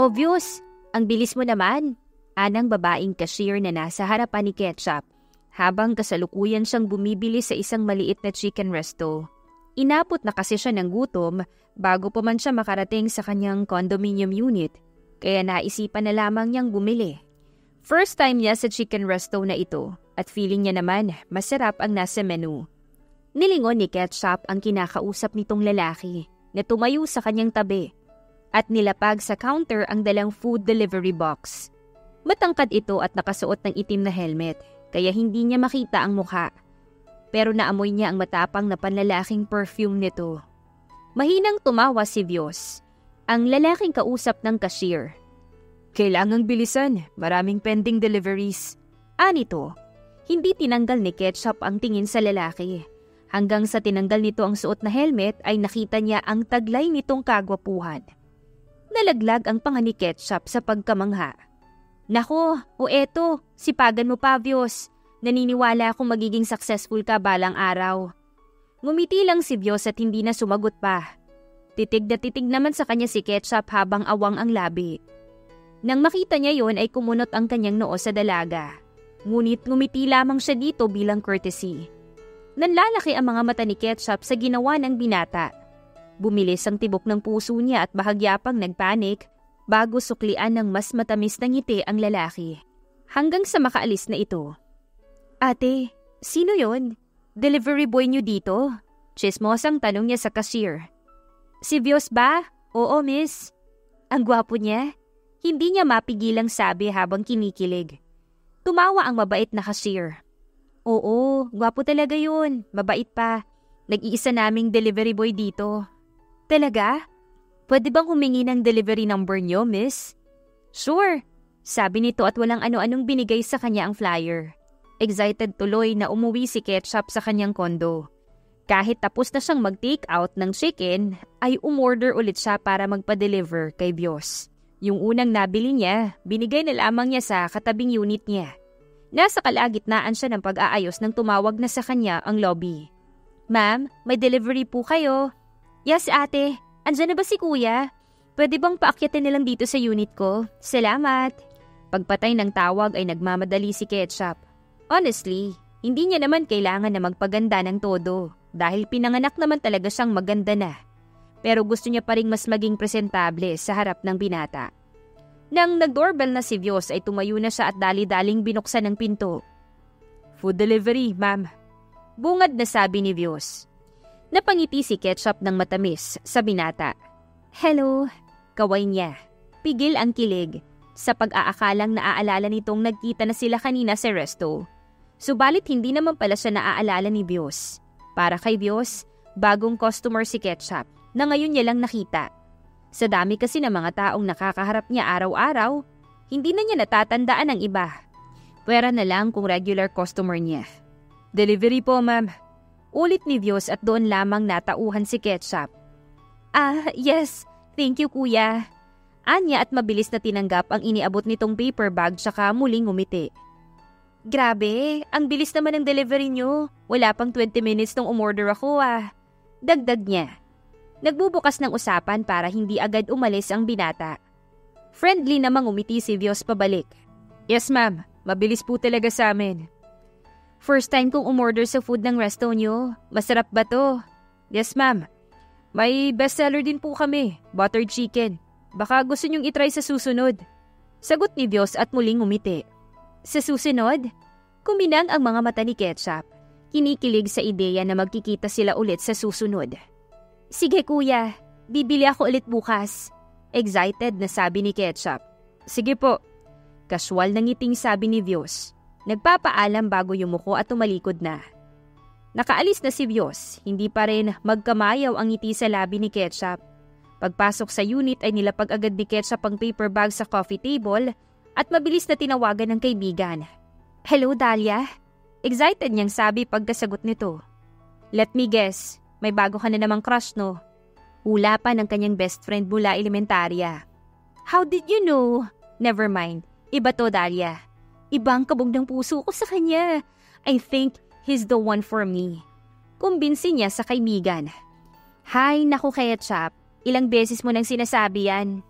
Obvious, ang bilis mo naman. Anang babaeng cashier na nasa harapan ni Ketchup habang kasalukuyan siyang bumibili sa isang maliit na chicken resto. Inabot na kasi siya ng gutom bago pa man siya makarating sa kanyang condominium unit, kaya naisipan na lamang niyang bumili. First time niya sa chicken resto na ito at feeling niya naman masarap ang nasa menu. Nilingon ni Ketchup ang kinakausap nitong lalaki na tumayo sa kanyang tabi at nilapag sa counter ang dalang food delivery box. Matangkad ito at nakasuot ng itim na helmet, kaya hindi niya makita ang mukha. Pero naamoy niya ang matapang na panlalaking perfume nito. Mahinang tumawa si Vios, ang lalaking kausap ng cashier. Kailangang bilisan, maraming pending deliveries. Anito, hindi tinanggal ni Ketchup ang tingin sa lalaki. Hanggang sa tinanggal nito ang suot na helmet ay nakita niya ang taglay nitong kagwapuhan. Nalaglag ang panga ni Ketchup sa pagkamangha. Nako, o eto, sipagan mo pa, Vios. Naniniwala akong magiging successful ka balang araw. Ngumiti lang si Vios at hindi na sumagot pa. Titig na titig naman sa kanya si Ketchup habang awang ang labi. Nang makita niya yon ay kumunot ang kanyang noo sa dalaga. Ngunit ngumiti lamang siya dito bilang courtesy. Nanlalaki ang mga mata ni Ketchup sa ginawa ng binata. Bumilis ang tibok ng puso niya at bahagya pang nagpanik bago suklian ng mas matamis na ngiti ang lalaki. Hanggang sa makaalis na ito. Ate, sino yon? Delivery boy niyo dito? Chismosang tanong niya sa cashier. Si Vios ba? Oo, miss. Ang gwapo niya? Hindi niya mapigilang sabi habang kinikilig. Tumawa ang mabait na cashier. Oo, gwapo talaga yun. Mabait pa. Nag-iisa naming delivery boy dito. Talaga? Pwede bang humingi ng delivery number niyo, miss? Sure, sabi nito at walang ano-anong binigay sa kanya ang flyer. Excited tuloy na umuwi si Ketchup sa kanyang kondo. Kahit tapos na siyang mag-take out ng chicken, ay umorder ulit siya para magpa-deliver kay Vios. Yung unang nabili niya, binigay na lamang niya sa katabing unit niya. Nasa kalagitnaan siya ng pag-aayos nang tumawag na sa kanya ang lobby. Ma'am, may delivery po kayo. Yes, ate. Andiyan na ba si kuya? Pwede bang paakyatin nilang dito sa unit ko? Salamat. Pagpatay ng tawag ay nagmamadali si Ketchup. Honestly, hindi niya naman kailangan na magpaganda ng todo dahil pinanganak naman talaga siyang maganda na. Pero gusto niya pa ring mas maging presentable sa harap ng binata. Nang nag-doorbell na si Vios ay tumayo na siya at dali-daling binuksan ang pinto. Food delivery, ma'am. Bungad na sabi ni Vios. Napangiti si Ketchup ng matamis sa binata. Hello, kaway niya. Pigil ang kilig sa pag-aakalang naaalala nitong nagkita na sila kanina sa resto. Subalit hindi naman pala siya naaalala ni Vios. Para kay Vios, bagong customer si Ketchup na ngayon niya lang nakita. Sa dami kasi ng mga taong nakakaharap niya araw-araw, hindi na niya natatandaan ang iba. Pwera na lang kung regular customer niya. Delivery po, ma'am. Ulit ni Vios at doon lamang natauhan si Ketchup. Yes. Thank you, kuya. Anya at mabilis na tinanggap ang iniabot nitong paper bag tsaka muling ngumiti. Grabe, ang bilis naman ng delivery niyo. Wala pang 20 minutes nung umorder ako Dagdag niya. Nagbubukas ng usapan para hindi agad umalis ang binata. Friendly namang umiti si Vios pabalik. Yes, ma'am. Mabilis po talaga sa amin. First time kong umorder sa food ng resto nyo. Masarap ba to? Yes, ma'am. May bestseller din po kami, buttered chicken. Baka gusto nyong itry sa susunod. Sagot ni Vios at muling umiti. Sa susunod? Kuminang ang mga mata ni Ketchup. Kinikilig sa ideya na magkikita sila ulit sa susunod. Sige kuya, bibili ako ulit bukas. Excited na sabi ni Ketchup. Sige po. Casual na ngiting sabi ni Vios. Nagpapaalam bago yumuko at tumalikod na. Nakaalis na si Vios, hindi pa rin magkamayaw ang ngiti sa labi ni Ketchup. Pagpasok sa unit ay nilapag agad ni Ketchup ang paper bag sa coffee table at mabilis na tinawagan ng kaibigan. Hello, Dahlia? Excited niyang sabi pagkasagot nito. Let me guess, may bago ka na namang crush, no? Hula pa ng kanyang best friend mula elementarya. How did you know? Never mind, iba to, Dahlia. Ibang kabog ng puso ko sa kanya. I think he's the one for me. Kumbinsi niya sa kaibigan. Hay, naku Ketchup. Ilang beses mo nang sinasabi yan.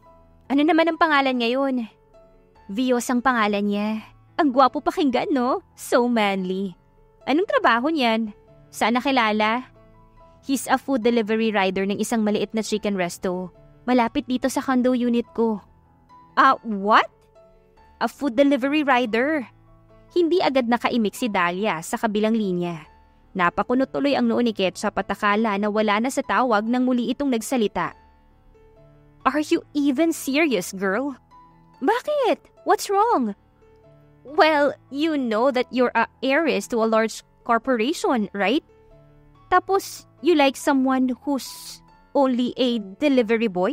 Ano naman ang pangalan ngayon? Vios ang pangalan niya. Ang gwapo pakinggan, no? So manly. Anong trabaho niyan? Saan nakilala? He's a food delivery rider ng isang maliit na chicken resto. Malapit dito sa condo unit ko. What? A food delivery rider? Hindi agad nakaimik si Dahlia sa kabilang linya. Napakunot tuloy ang noo ni Ketchup at akala na wala na sa tawag nang muli itong nagsalita. Are you even serious, girl? Bakit? What's wrong? Well, you know that you're a heiress to a large corporation, right? Tapos, you like someone who's only a delivery boy?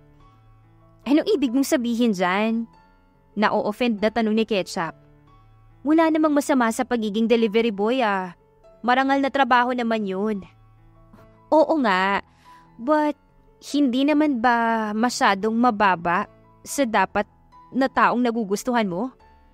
Anong ibig mong sabihin dyan? Na-o-offend na tanong ni Ketchup. Wala namang masama sa pagiging delivery boy Marangal na trabaho naman yun. Oo nga, but hindi naman ba masyadong mababa sa dapat na taong nagugustuhan mo?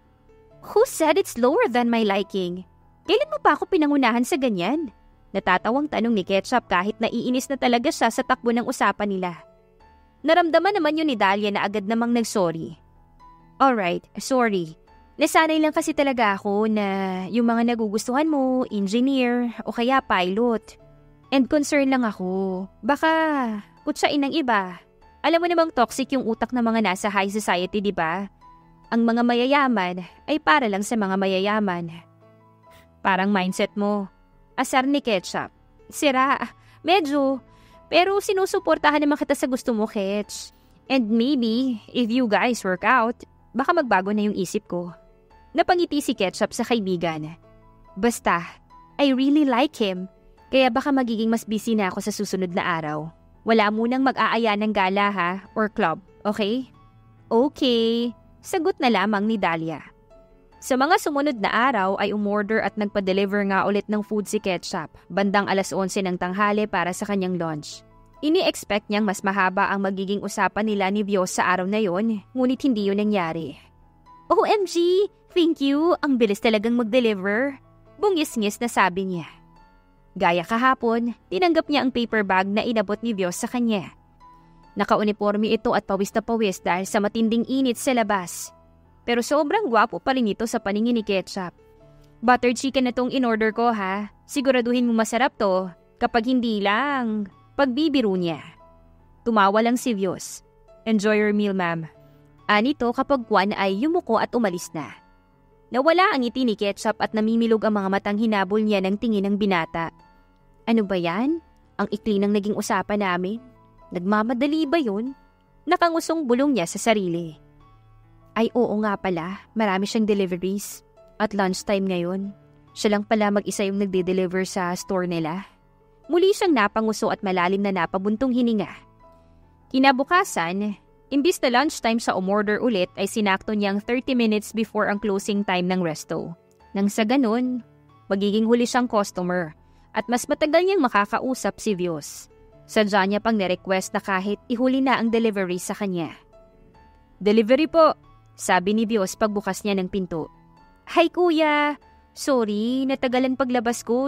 Who said it's lower than my liking? Kailan mo pa ako pinangunahan sa ganyan? Natatawang tanong ni Ketchup kahit naiinis na talaga siya sa takbo ng usapan nila. Naramdaman naman yun ni Dahlia na agad namang nagsorry. Alright, sorry. Nasanay lang kasi talaga ako na yung mga nagugustuhan mo, engineer o kaya pilot. And concern lang ako. Baka kutsain ng iba. Alam mo namang toxic yung utak ng mga nasa high society, di ba? Ang mga mayayaman ay para lang sa mga mayayaman. Parang mindset mo. Asar ni Ketchup. Sira. Medyo. Pero sinusuportahan naman kita sa gusto mo, Ketch. And maybe, if you guys work out, baka magbago na yung isip ko. Napangiti si Ketchup sa kaibigan. Basta, I really like him. Kaya baka magiging mas busy na ako sa susunod na araw. Wala munang mag-aaya ng gala or club, okay? Okay, sagot na lamang ni Dahlia. Sa mga sumunod na araw ay umorder at nagpa-deliver nga ulit ng food si Ketchup, bandang 11:00 ng tanghali para sa kanyang lunch. Ini-expect niyang mas mahaba ang magiging usapan nila ni Vios sa araw na yon, ngunit hindi yun nangyari. OMG! Thank you! Ang bilis talagang mag-deliver. Bungis-ngis na sabi niya. Gaya kahapon, tinanggap niya ang paper bag na inabot ni Vios sa kanya. Naka-uniforme ito at pawis na pawis dahil sa matinding init sa labas. Pero sobrang gwapo pa rin ito sa paningin ni Ketchup. Buttered chicken na tong in-order ko Siguraduhin mo masarap to. Kapag hindi lang, pagbibiro niya. Tumawa lang si Vios. Enjoy your meal, ma'am. Anito kapag Juan ay yumuko at umalis na. Nawala ang ngiti ni Ketchup at namimilog ang mga matang hinabol niya ng tingin ng binata. Ano ba yan? Ang ikli ng naging usapan namin? Nagmamadali ba yun? Nakangusong bulong niya sa sarili. Ay oo nga pala, marami siyang deliveries. At lunchtime ngayon. Siya lang pala mag-isa yung nagde-deliver sa store nila. Muli siyang napanguso at malalim na napabuntong hininga. Kinabukasan, imbis na lunchtime sa umorder ulit ay sinakto niyang 30 minutes before ang closing time ng resto. Nang sa ganun, magiging huli siyang customer at mas matagal niyang makakausap si Vios. Sadya niya pang nirequest na kahit ihuli na ang delivery sa kanya. Delivery po, sabi ni Vios pagbukas niya ng pinto. Hi kuya, sorry, natagalan paglabas ko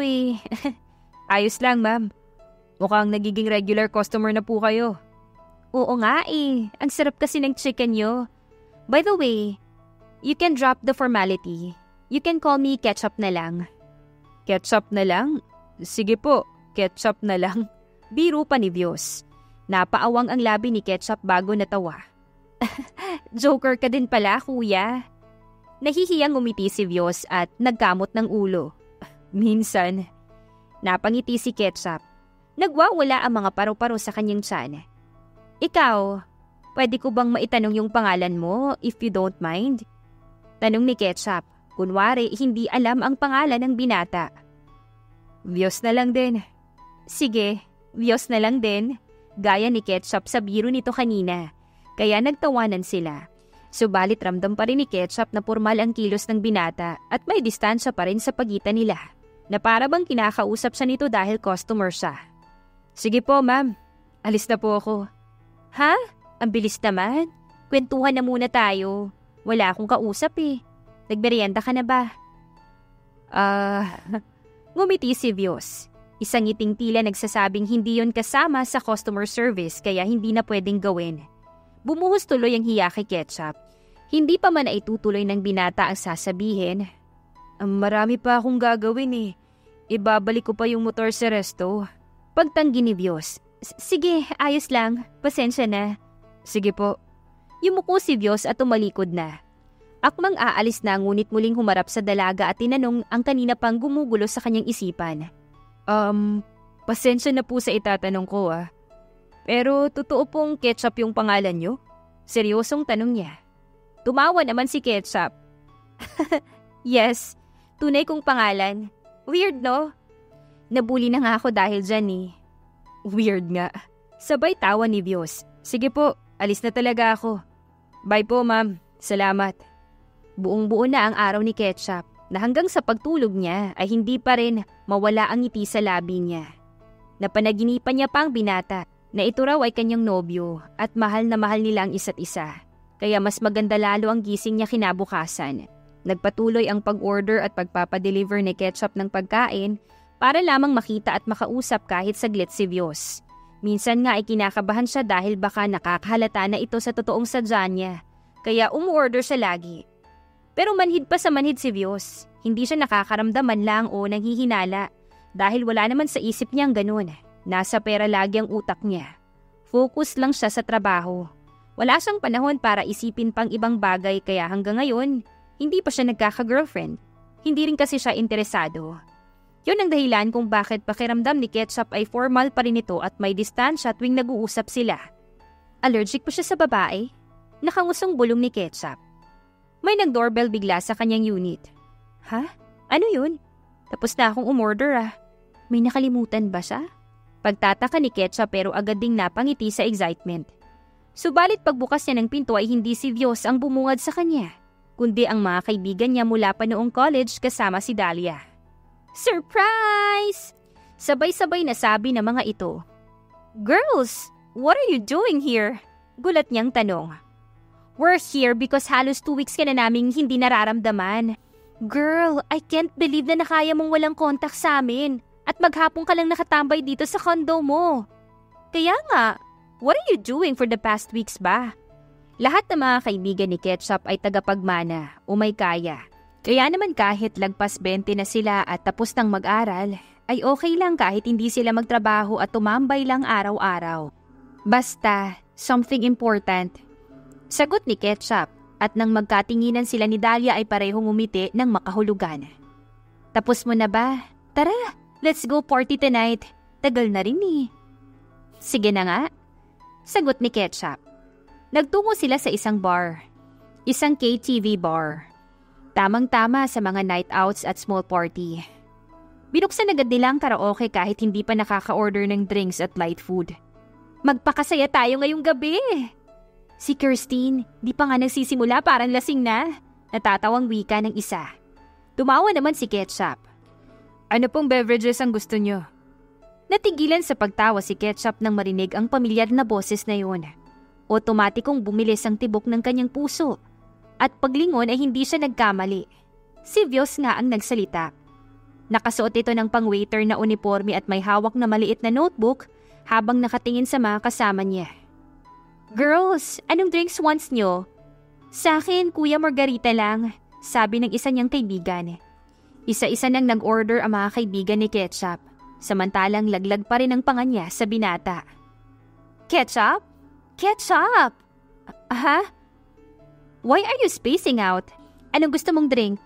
Ayos lang ma'am, mukhang nagiging regular customer na po kayo. Oo nga ang sarap kasi ng chicken nyo. By the way, you can drop the formality. You can call me Ketchup na lang. Ketchup na lang? Sige po, Ketchup na lang. Biro pa ni Vios. Napaawang ang labi ni Ketchup bago natawa. Joker ka din pala, kuya. Nahihiyang umiti si Vios at nagkamot ng ulo. Minsan, napangiti si Ketchup. Nagwawala ang mga paru-paro sa kanyang tiyan. Ikaw, pwede ko bang maitanong yung pangalan mo if you don't mind? Tanong ni Ketchup. Kunwari, hindi alam ang pangalan ng binata. Vios na lang din. Sige, Vios na lang din. Gaya ni Ketchup sa biro nito kanina. Kaya nagtawanan sila. Subalit ramdam pa rin ni Ketchup na formal ang kilos ng binata at may distansya pa rin sa pagitan nila. Na para bang kinakausap siya nito dahil customer siya. Sige po ma'am, alis na po ako. Ha? Ang bilis naman. Kwentuhan na muna tayo. Wala akong kausap Nagmerienda ka na ba? Ngumiti si Vios. Isang ngiting tila nagsasabing hindi yon kasama sa customer service kaya hindi na pwedeng gawin. Bumuhos tuloy ang hiya kay Ketchup. Hindi pa man naitutuloy ng binata ang sasabihin. Marami pa akong gagawin eh. Ibabalik ko pa yung motor sa resto. Pagtanggi ni Vios. Sige, ayos lang. Pasensya na. Sige po. Yumuko si Vios at tumalikod na. Akmang aalis na ngunit muling humarap sa dalaga at tinanong ang kanina pang gumugulo sa kanyang isipan. Pasensya na po sa itatanong ko ah. Pero totoo pong Ketchup yung pangalan nyo? Seryosong tanong niya. Tumawa naman si Ketchup. Yes, tunay kong pangalan. Weird no? Nabuli na nga ako dahil dyan eh. Weird nga. Sabay tawa ni Vios. Sige po, alis na talaga ako. Bye po ma'am, salamat. Buong-buo na ang araw ni Ketchup na hanggang sa pagtulog niya ay hindi pa rin mawala ang ngiti sa labi niya. Napanaginipan niya pa ang binata na ito raw ay kanyang nobyo at mahal na mahal nila ang isa't isa. Kaya mas maganda lalo ang gising niya kinabukasan. Nagpatuloy ang pag-order at pagpapadeliver ni Ketchup ng pagkain para lamang makita at makausap kahit saglit si Vios. Minsan nga ay kinakabahan siya dahil baka nakakahalata na ito sa totoong sadya niya. Kaya umuorder siya lagi. Pero manhid pa sa manhid si Vios. Hindi siya nakakaramdaman lang o nanghihinala dahil wala naman sa isip niya ang ganun. Nasa pera lagi ang utak niya. Focus lang siya sa trabaho. Wala siyang panahon para isipin pang ibang bagay kaya hanggang ngayon, hindi pa siya nagkaka-girlfriend. Hindi rin kasi siya interesado. Yun ang dahilan kung bakit pakiramdam ni Ketchup ay formal pa rin ito at may distansya tuwing nag-uusap sila. Allergic pa siya sa babae? Nakangusong bulong ni Ketchup. May nag-doorbell bigla sa kanyang unit. Ha? Ano yun? Tapos na akong umorder ah. May nakalimutan ba siya? Pagtataka ni Ketchup pero agad ding napangiti sa excitement. Subalit pagbukas niya ng pinto ay hindi si Vios ang bumungad sa kanya, kundi ang mga kaibigan niya mula pa noong college kasama si Dahlia. Surprise! Sabay-sabay na sabi ng mga ito. Girls, what are you doing here? Gulat niyang tanong. We're here because halos 2 weeks ka na naming hindi nararamdaman. Girl, I can't believe na nakaya mong walang kontak sa amin. At maghapon ka lang nakatambay dito sa condo mo. Kaya nga, what are you doing for the past weeks ba? Lahat ng mga kaibigan ni Ketchup ay tagapagmana o may kaya. Kaya naman kahit lagpas 20 na sila at tapos ng mag-aral, ay okay lang kahit hindi sila magtrabaho at tumambay lang araw-araw. Basta, something important. Sagot ni Ketchup at nang magkatinginan sila ni Dahlia ay parehong umiti ng makahulugan. Tapos mo na ba? Tara! Let's go party tonight. Tagal na rin eh. Sige na nga. Sagot ni Ketchup. Nagtungo sila sa isang bar. Isang KTV bar. Tamang-tama sa mga night outs at small party. Binuksan agad nila ang karaoke kahit hindi pa nakaka-order ng drinks at light food. Magpakasaya tayo ngayong gabi. Si Kirstine, di pa nga nagsisimula parang lasing na. Natatawang wika ng isa. Tumawa naman si Ketchup. Ano pong beverages ang gusto nyo? Natigilan sa pagtawa si Ketchup nang marinig ang pamilyar na boses na yun. Otomatikong bumilis ang tibok ng kanyang puso. At paglingon ay hindi siya nagkamali. Si Vios nga ang nagsalita. Nakasuot ito ng pang-waiter na uniforme at may hawak na maliit na notebook habang nakatingin sa mga kasama niya. Girls, anong drinks wants nyo? Sa akin, Kuya Margarita lang, sabi ng isa niyang kaibigan. Isa-isa nang nag-order ang mga kaibigan ni Ketchup, samantalang laglag pa rin ang panga niya sa binata. Ketchup? Ketchup! Ha? Why are you spacing out? Anong gusto mong drink?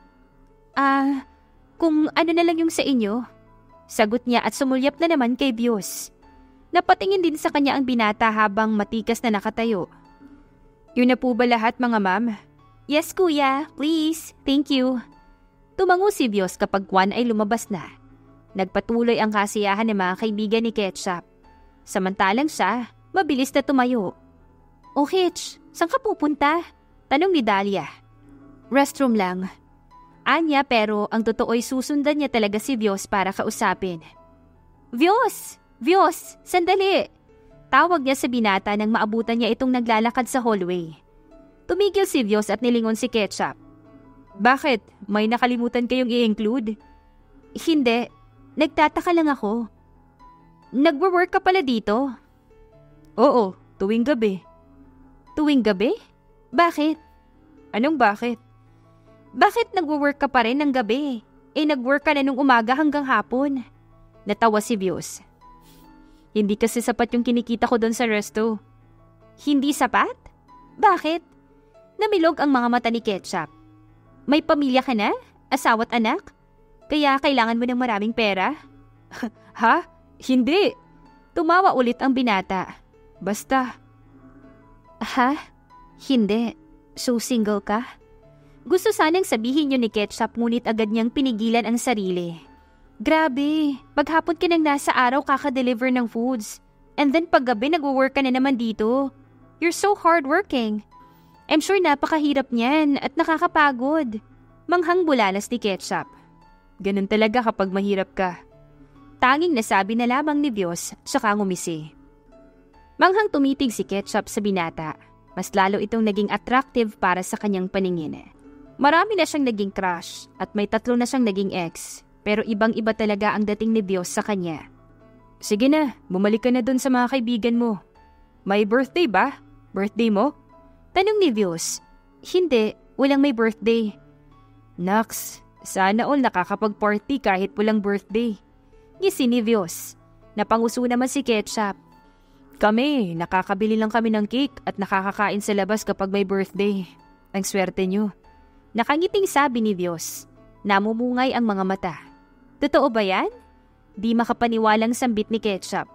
Kung ano na lang yung sa inyo. Sagot niya at sumulyap na naman kay Vios. Napatingin din sa kanya ang binata habang matikas na nakatayo. Yun na po ba lahat mga ma'am? Yes kuya, please, thank you. Tumango si Vios kapag Juan ay lumabas na. Nagpatuloy ang kasiyahan ng mga kaibigan ni Ketchup. Samantalang siya, mabilis na tumayo. O Hitch, saan ka pupunta? Tanong ni Dahlia. Restroom lang. Anya pero ang totoo'y susundan niya talaga si Vios para kausapin. Vios! Vios! Sandali! Tawag niya sa binata nang maabutan niya itong naglalakad sa hallway. Tumigil si Vios at nilingon si Ketchup. Bakit? May nakalimutan kayong i-include? Hindi. Nagtataka lang ako. Nagwo-work ka pala dito? Oo, tuwing gabi. Tuwing gabi? Bakit? Anong bakit? Bakit nagwo-work ka pa rin ng gabi? Nag-work ka na nung umaga hanggang hapon. Natawa si Vios. Hindi kasi sapat yung kinikita ko doon sa resto. Hindi sapat? Bakit? Namilog ang mga mata ni Ketchup. May pamilya ka na? Asawa't anak? Kaya kailangan mo ng maraming pera? Ha? Hindi. Tumawa ulit ang binata. Basta. Ha? Hindi. So single ka? Gusto sanang sabihin yun ni Ketchup ngunit agad niyang pinigilan ang sarili. Grabe, paghapon ka nang nasa araw kaka-deliver ng foods. And then paggabi nagwo-work ka na naman dito. You're so hardworking. I'm sure napakahirap niyan at nakakapagod. Manghang bulalas ni Ketchup. Ganun talaga kapag mahirap ka. Tanging nasabi na lamang ni Vios saka ngumisi. Manghang tumitig si Ketchup sa binata. Mas lalo itong naging attractive para sa kanyang paningin. Marami na siyang naging crush at may 3 na siyang naging ex. Pero ibang-iba talaga ang dating ni Vios sa kanya. Sige na, bumalik ka na dun sa mga kaibigan mo. May birthday ba? Birthday mo? Tanong ni Vios. Hindi, walang may birthday. Naks, sana all nakakapag-party kahit walang birthday. Ngisi ni Vios. Napanguso naman si Ketchup. Kami, nakakabili lang kami ng cake at nakakakain sa labas kapag may birthday. Ang swerte nyo. Nakangiting sabi ni Vios. Namumungay ang mga mata. Totoo ba yan? Di makapaniwalang sambit ni Ketchup.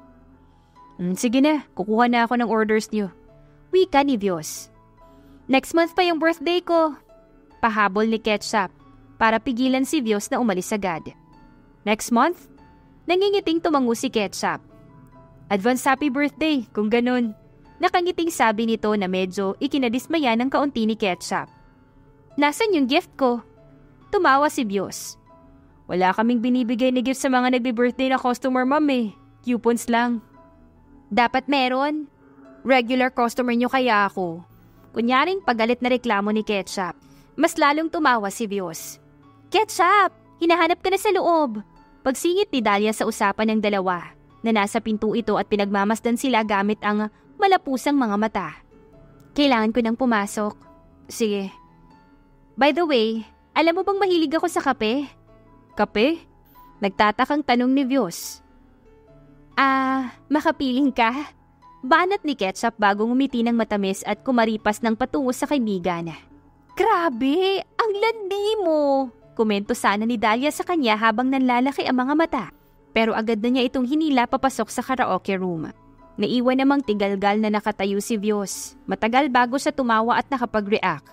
Sige na, kukuha na ako ng orders nyo. Wika ni Vios. Next month pa yung birthday ko. Pahabol ni Ketchup para pigilan si Vios na umalis agad. Next month? Nangingiting tumango si Ketchup. Advance happy birthday, kung ganun. Nakangiting sabi nito na medyo ikinadismaya ng kaunti ni Ketchup. Nasaan yung gift ko? Tumawa si Vios. Wala kaming binibigay ni gift sa mga nagbe-birthday na customer, ma'am eh. Coupons lang. Dapat meron. Regular customer nyo kaya ako. Kunyaring pagalit na reklamo ni Ketchup. Mas lalong tumawa si Vios. Ketchup! Hinahanap ka na sa loob. Pagsingit ni Dahlia sa usapan ng dalawa na nasa pinto ito at pinagmamasdan sila gamit ang malapusang mga mata. Kailangan ko nang pumasok. Sige. By the way, alam mo bang mahilig ako sa kape? Kape? Nagtatakang tanong ni Vios. Makapiling ka? Banat ni Ketchup bago ngumiti ng matamis at kumaripas ng patungo sa kaibigan. Grabe, ang landi mo! Komento sana ni Dahlia sa kanya habang nanlalaki ang mga mata. Pero agad na niya itong hinila papasok sa karaoke room. Naiwan namang tigalgal na nakatayo si Vios. Matagal bago siya tumawa at nakapag-react.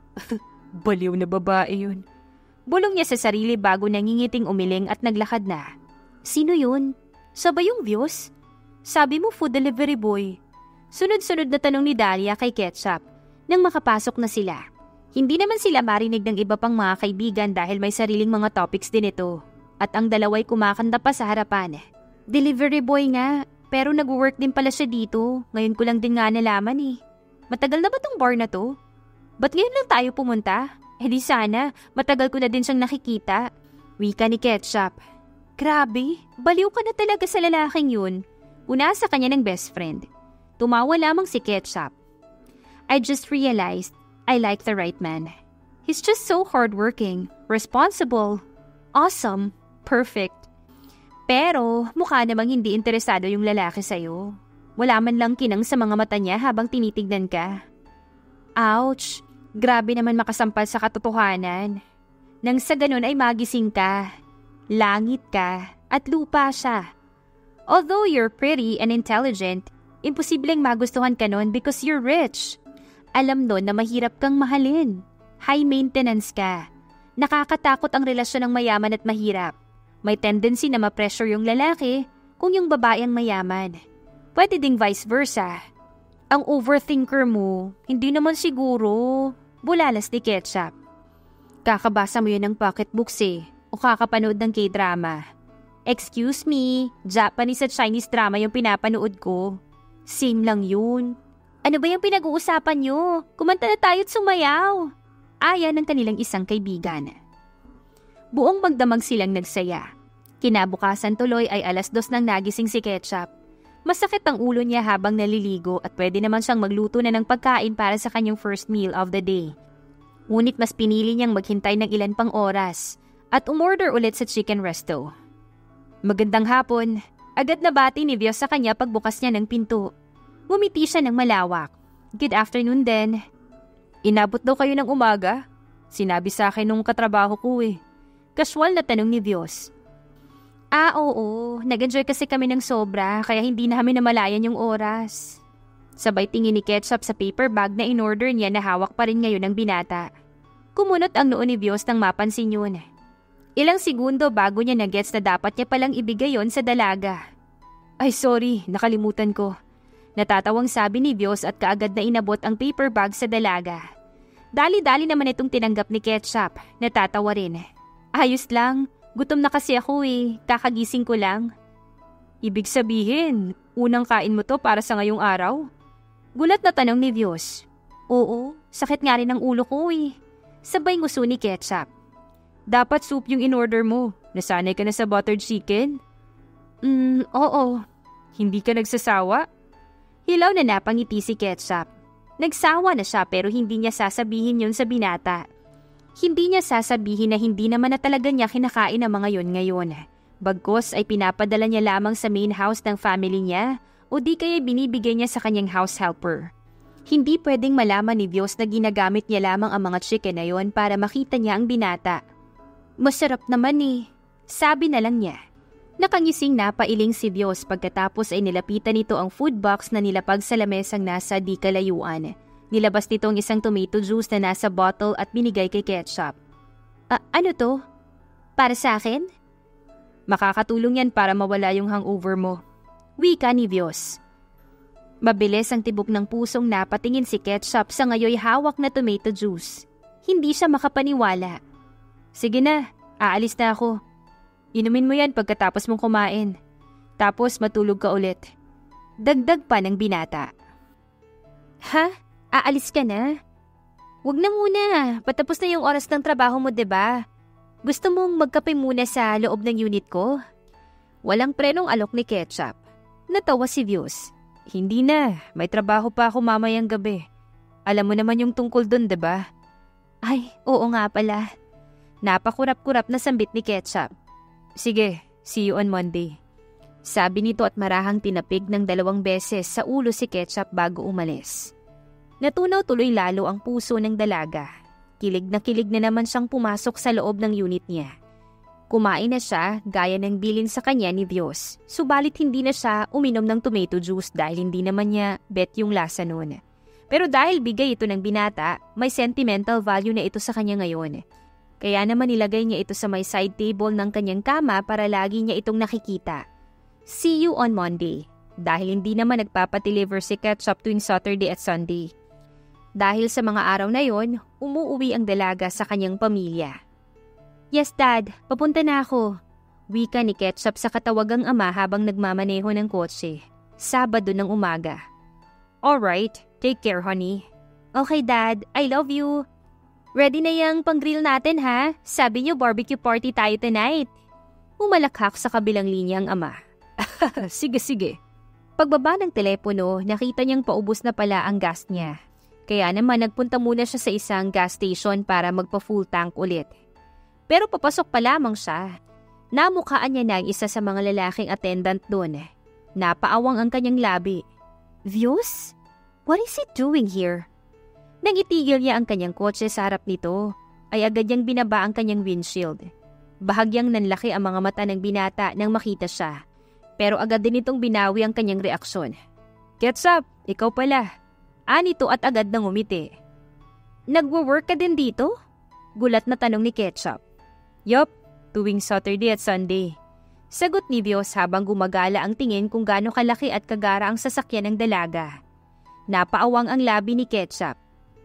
Baliw na babae yun. Bulong niya sa sarili bago nangingiting umiling at naglakad na. Sino yun? Sabay yung Vios? Sabi mo food delivery boy. Sunod-sunod na tanong ni Dahlia kay Ketchup nang makapasok na sila. Hindi naman sila marinig ng iba pang mga kaibigan dahil may sariling mga topics din ito. At ang dalaway kumakanta pa sa harapan. Delivery boy nga, pero nag-work din pala siya dito. Ngayon ko lang din nga nalaman eh. Matagal na ba tong bar na to? Ba't ngayon lang tayo pumunta? Di sana, matagal ko na din siyang nakikita. Wika ni Ketchup. Grabe, baliw ka na talaga sa lalaking yun. Una sa kanya ng best friend. Tumawa lamang si Ketchup. I just realized I like the right man. He's just so hardworking, responsible, awesome, perfect. Pero mukha namang hindi interesado yung lalaki sa'yo. Wala man lang kinang sa mga mata niya habang tinitignan ka. Ouch! Grabe naman makasampal sa katotohanan. Nang sa ganun ay magising ka, langit ka, at lupa siya. Although you're pretty and intelligent, imposibleng magustuhan ka nun because you're rich. Alam nun na mahirap kang mahalin. High maintenance ka. Nakakatakot ang relasyon ng mayaman at mahirap. May tendency na ma-pressure yung lalaki kung yung babae ang mayaman. Pwede ding vice versa. Ang overthinker mo, hindi naman siguro. Bulalas ni Ketchup. Kakabasa mo yun ng pocketbooks eh, o kakapanood ng K-drama. Excuse me, Japanese at Chinese drama yung pinapanood ko. Same lang yun. Ano ba yung pinag-uusapan nyo? Kumanta na tayo't sumayaw. Aya ng kanilang isang kaibigan. Buong magdamag silang nagsaya. Kinabukasan tuloy ay 2:00 nang nagising si Ketchup. Masakit ang ulo niya habang naliligo at pwede naman siyang magluto na ng pagkain para sa kanyang first meal of the day. Ngunit mas pinili niyang maghintay ng ilan pang oras at umorder ulit sa chicken resto. Magandang hapon. Agad na bati ni Vios sa kanya pagbukas niya ng pinto. Ngumiti siya ng malawak. Good afternoon din. Inabot daw kayo ng umaga? Sinabi sa akin nung katrabaho ko eh. Casual na tanong ni Vios. Oo. Nag-enjoy kasi kami ng sobra kaya hindi namin namalayan yung oras. Sabay tingin ni Ketchup sa paper bag na in-order niya na hawak pa rin ngayon ng binata. Kumunot ang noo ni Vios nang mapansin yun. Ilang segundo bago niya na-gets na dapat niya palang ibigay yon sa dalaga. Ay sorry, nakalimutan ko. Natatawang sabi ni Vios at kaagad na inabot ang paper bag sa dalaga. Dali-dali naman itong tinanggap ni Ketchup. Natatawa rin. Ayos lang. Gutom na kasi ako eh. Kakagising ko lang. Ibig sabihin, unang kain mo to para sa ngayong araw? Gulat na tanong ni Vios. Oo, sakit nga rin ang ulo ko eh. Sabay nguso ni Ketchup. Dapat soup yung in-order mo. Nasanay ka na sa buttered chicken? Oo. Hindi ka nagsasawa? Hilaw na napangiti si Ketchup. Nagsawa na siya pero hindi niya sasabihin yun sa binata. Hindi niya sasabihin na hindi naman na talaga niya kinakain ang mga yon ngayon. Bagkos ay pinapadala niya lamang sa main house ng family niya o di kaya binibigay niya sa kanyang house helper. Hindi pwedeng malaman ni Vios na ginagamit niya lamang ang mga chicken na yon para makita niya ang binata. Masarap naman eh, sabi na lang niya. Nakangising napailing si Vios pagkatapos ay nilapitan nito ang food box na nilapag sa lamesang nasa di kalayuan. Nilabas nito ang isang tomato juice na nasa bottle at binigay kay Ketchup. Ano to? Para sa akin? Makakatulong yan para mawala yung hangover mo. Wika ni Vios. Mabilis ang tibok ng pusong napatingin si Ketchup sa ngayoy hawak na tomato juice. Hindi siya makapaniwala. Sige na, aalis na ako. Inumin mo yan pagkatapos mong kumain. Tapos matulog ka ulit. Dagdag pa ng binata. Ha? Aalis ka na? Wag na muna, patapos na yung oras ng trabaho mo, diba? Gusto mong magkape muna sa loob ng unit ko? Walang prenong alok ni Ketchup. Natawa si Vios. Hindi na, may trabaho pa ako mamayang gabi. Alam mo naman yung tungkol dun, diba? Ay, oo nga pala. Napakurap-kurap na sambit ni Ketchup. Sige, see you on Monday. Sabi nito at marahang tinapig ng 2 beses sa ulo si Ketchup bago umalis. Natunaw tuloy lalo ang puso ng dalaga. Kilig na naman siyang pumasok sa loob ng unit niya. Kumain na siya gaya ng bilin sa kanya ni Vios. Subalit hindi na siya uminom ng tomato juice dahil hindi naman niya bet yung lasa noon. Pero dahil bigay ito ng binata, may sentimental value na ito sa kanya ngayon. Kaya naman nilagay niya ito sa may side table ng kanyang kama para lagi niya itong nakikita. See you on Monday. Dahil hindi naman nagpapadeliver si Ketchup tuwing Saturday at Sunday. Dahil sa mga araw na yon, umuuwi ang dalaga sa kanyang pamilya. Yes, Dad. Papunta na ako. Wika ni Ketchup sa katawagang ama habang nagmamaneho ng kotse. Sabado ng umaga. Alright, take care, honey. Okay, Dad. I love you. Ready na yung pang-grill natin, ha? Sabi niyo barbecue party tayo tonight. Umalakhak sa kabilang linya ang ama. Sige. Pagbaba ng telepono, nakita niyang paubos na pala ang gas niya. Kaya naman nagpunta muna siya sa isang gas station para magpa-full tank ulit. Pero papasok pa lamang siya. Namukhaan niya na ang isa sa mga lalaking attendant doon. Napaawang ang kanyang labi. Vios? What is he doing here? Nang itigil niya ang kanyang kotse sa harap nito, ay agad niyang binaba ang kanyang windshield. Bahagyang nanlaki ang mga mata ng binata nang makita siya. Pero agad din itong binawi ang kanyang reaksyon. Ketchup, ikaw pala. Anito at agad nang umiti. Nagwo-work ka din dito? Gulat na tanong ni Ketchup. Yup, tuwing Saturday at Sunday. Sagot ni Vios habang gumagala ang tingin kung gaano kalaki at kagara ang sasakyan ng dalaga. Napaawang ang labi ni Ketchup.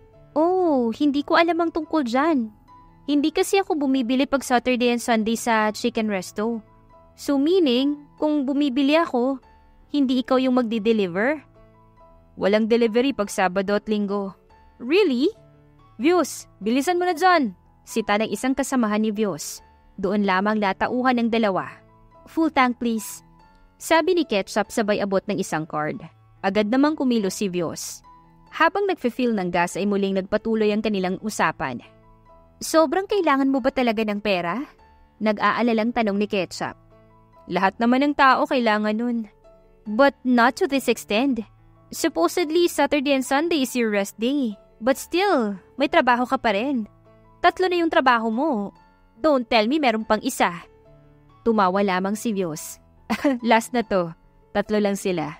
Oh, hindi ko alam ang tungkol dyan. Hindi kasi ako bumibili pag Saturday and Sunday sa chicken resto. So meaning, kung bumibili ako, hindi ikaw yung magdi-deliver? Walang delivery pag Sabado at Linggo. Really? Vios, bilisan mo na dyan! Sita ng isang kasamahan ni Vios. Doon lamang natauhan ng dalawa. Full tank please. Sabi ni Ketchup sabay abot ng isang card. Agad namang kumilos si Vios. Habang nagfe-fill ng gas ay muling nagpatuloy ang kanilang usapan. Sobrang kailangan mo ba talaga ng pera? Nag-aalalang tanong ni Ketchup. Lahat naman ng tao kailangan nun. But not to this extent. Supposedly Saturday and Sunday is your rest day. But still, may trabaho ka pa rin. 3 na yung trabaho mo. Don't tell me meron pang isa. Tumawa lamang si Vios. Last na to. 3 lang sila.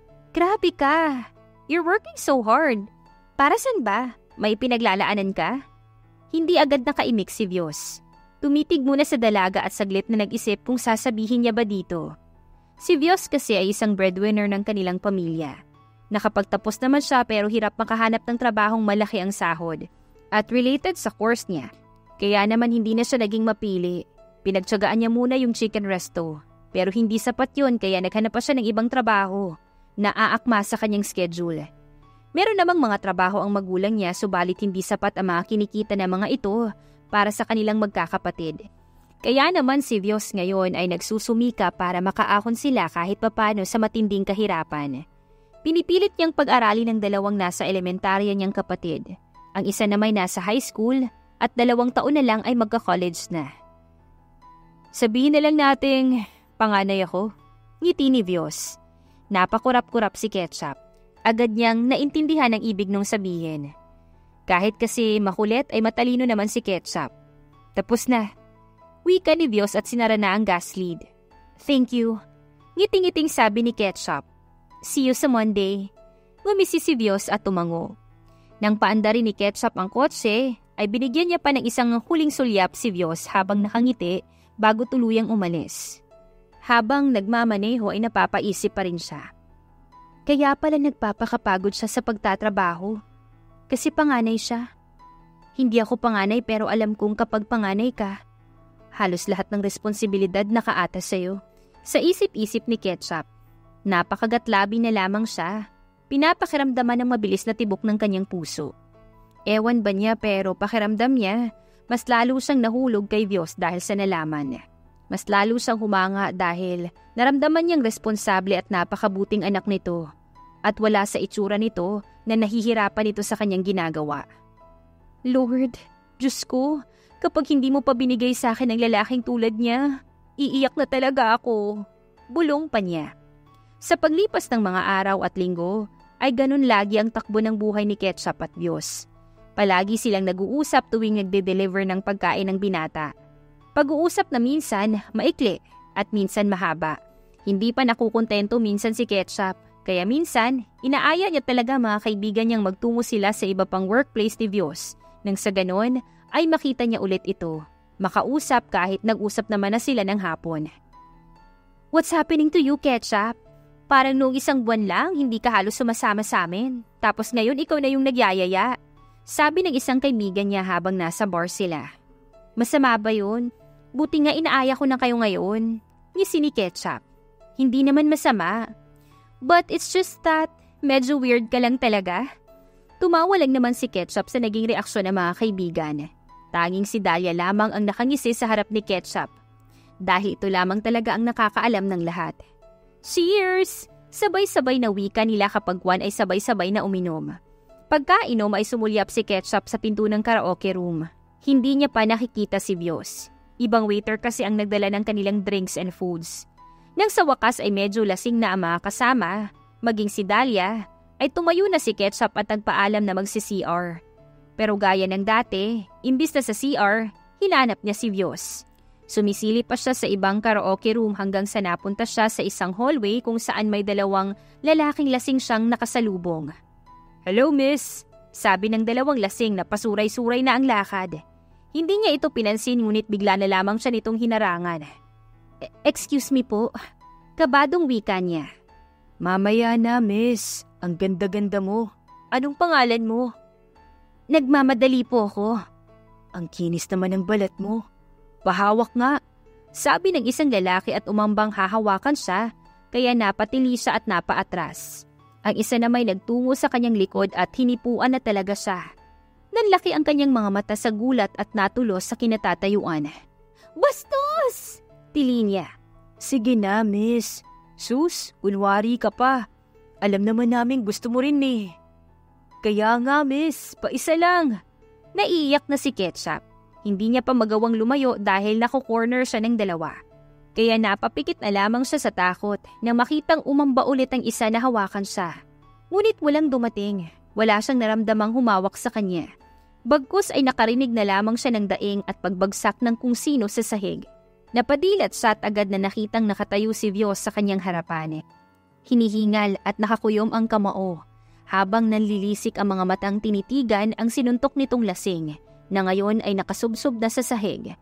Grabe ka. You're working so hard. Para saan ba? May pinaglalaanan ka? Hindi agad nakaimik si Vios. Tumitig muna sa dalaga at saglit na nag-isip kung sasabihin niya ba dito. Si Vios kasi ay isang breadwinner ng kanilang pamilya. Nakapagtapos naman siya pero hirap makahanap ng trabahong malaki ang sahod. At related sa course niya. Kaya naman hindi na siya naging mapili. Pinagtiyagaan niya muna yung chicken resto. Pero hindi sapat yun kaya naghanap pa siya ng ibang trabaho na aakma sa kanyang schedule. Meron namang mga trabaho ang magulang niya subalit hindi sapat ang mga kinikita ng mga ito para sa kanilang magkakapatid. Kaya naman si Vios ngayon ay nagsusumika para makaahon sila kahit papano sa matinding kahirapan. Pinipilit niyang pag-aralin ng 2 nasa elementarya niyang kapatid. Ang isa na may nasa high school at 2 taon na lang ay magka-college na. Sabihin na lang nating panganay ako. Ngiti ni Vios. Napakurap-kurap si Ketchup. Agad niyang naintindihan ang ibig nung sabihin. Kahit kasi makulit ay matalino naman si Ketchup. Tapos na. Wika ni Vios at sinara na ang gas lead. Thank you. Ngiting-ngiting sabi ni Ketchup. See you sa Monday. Ngumisi si Vios at tumango. Nang paanda rin ni Ketchup ang kotse, ay binigyan niya pa ng isang huling sulyap si Vios habang nakangiti bago tuluyang umalis. Habang nagmamaneho ay napapaisip pa rin siya. Kaya pala nagpapakapagod siya sa pagtatrabaho. Kasi panganay siya. Hindi ako panganay pero alam kong kapag panganay ka, halos lahat ng responsibilidad nakaatas sa'yo. Sa isip-isip ni Ketchup, napakagatlabi na lamang siya. Pinapakiramdaman ng mabilis na tibok ng kanyang puso. Ewan ba niya pero pakiramdam niya, mas lalo siyang nahulog kay Vios dahil sa nalaman. Mas lalo siyang humanga dahil naramdaman niyang responsable at napakabuting anak nito. At wala sa itsura nito na nahihirapan ito sa kanyang ginagawa. Lord, Diyos ko, kapag hindi mo pa binigay sa akin ang lalaking tulad niya, iiyak na talaga ako. Bulong pa niya. Sa paglipas ng mga araw at linggo, ay ganun lagi ang takbo ng buhay ni Ketchup at Vios. Palagi silang nag-uusap tuwing nagde-deliver ng pagkain ng binata. Pag-uusap na minsan, maikli at minsan mahaba. Hindi pa nakukontento minsan si Ketchup, kaya minsan, inaaya niya talaga mga kaibigan niyang magtungo sila sa iba pang workplace ni Vios. Nang sa ganon, ay makita niya ulit ito. Makausap kahit nag-usap naman na sila ng hapon. What's happening to you, Ketchup? Parang noong 1 buwan lang, hindi ka halos sumasama sa amin. Tapos ngayon ikaw na yung nagyayaya. Sabi ng isang kaibigan niya habang nasa bar sila. Masama ba yun? Buti nga inaaya ko na kayo ngayon. Ngisi ni Ketchup. Hindi naman masama. But it's just that medyo weird ka lang talaga. Tumawa lang naman si Ketchup sa naging reaksyon ng mga kaibigan. Tanging si Dahlia lamang ang nakangisi sa harap ni Ketchup. Dahil ito lamang talaga ang nakakaalam ng lahat. Cheers! Sabay-sabay na wika nila kapag Juan ay sabay-sabay na uminom. Pagkainom ay sumulyap si Ketchup sa pinto ng karaoke room. Hindi niya pa nakikita si Vios. Ibang waiter kasi ang nagdala ng kanilang drinks and foods. Nang sa wakas ay medyo lasing na ang mga kasama, maging si Dahlia, ay tumayo na si Ketchup at nagpaalam na magsi-CR. Pero gaya ng dati, imbis na sa CR, hinanap niya si Vios. Sumisilip pa siya sa ibang karaoke room hanggang sa napunta siya sa isang hallway kung saan may 2 lalaking lasing siyang nakasalubong. Hello, miss! Sabi ng 2 lasing na pasuray-suray na ang lakad. Hindi niya ito pinansin ngunit bigla na lamang siya nitong hinarangan. Excuse me po. Kabadong wika niya. Mamaya na, miss. Ang ganda-ganda mo. Anong pangalan mo? Nagmamadali po ako. Ang kinis naman ng balat mo. Pahawak nga. Sabi ng isang lalaki at umambang hahawakan siya, kaya napatili siya at napaatras. Ang isa na may nagtungo sa kanyang likod at hinipuan na talaga siya. Nanlaki ang kanyang mga mata sa gulat at natulos sa kinatatayuan. Bastos! Tili niya. Sige na, miss. Sus, kunwari ka pa. Alam naman namin gusto mo rin eh. Kaya nga miss, paisa lang. Naiiyak na si Ketchup. Hindi niya pa magawang lumayo dahil nako-corner siya ng dalawa. Kaya napapikit na lamang siya sa takot nang makitang umamba ulit ang isa na hawakan siya. Ngunit walang dumating. Wala siyang naramdamang humawak sa kanya. Bagkus ay nakarinig na lamang siya ng daing at pagbagsak ng kung sino sa sahig. Napadilat siya at agad na nakitang nakatayo si Vios sa kanyang harapan. Hinihingal at nakakuyom ang kamao. Habang nanlilisik ang mga matang tinitigan ang sinuntok nitong lasing na ngayon ay nakasubsob na sa sahig.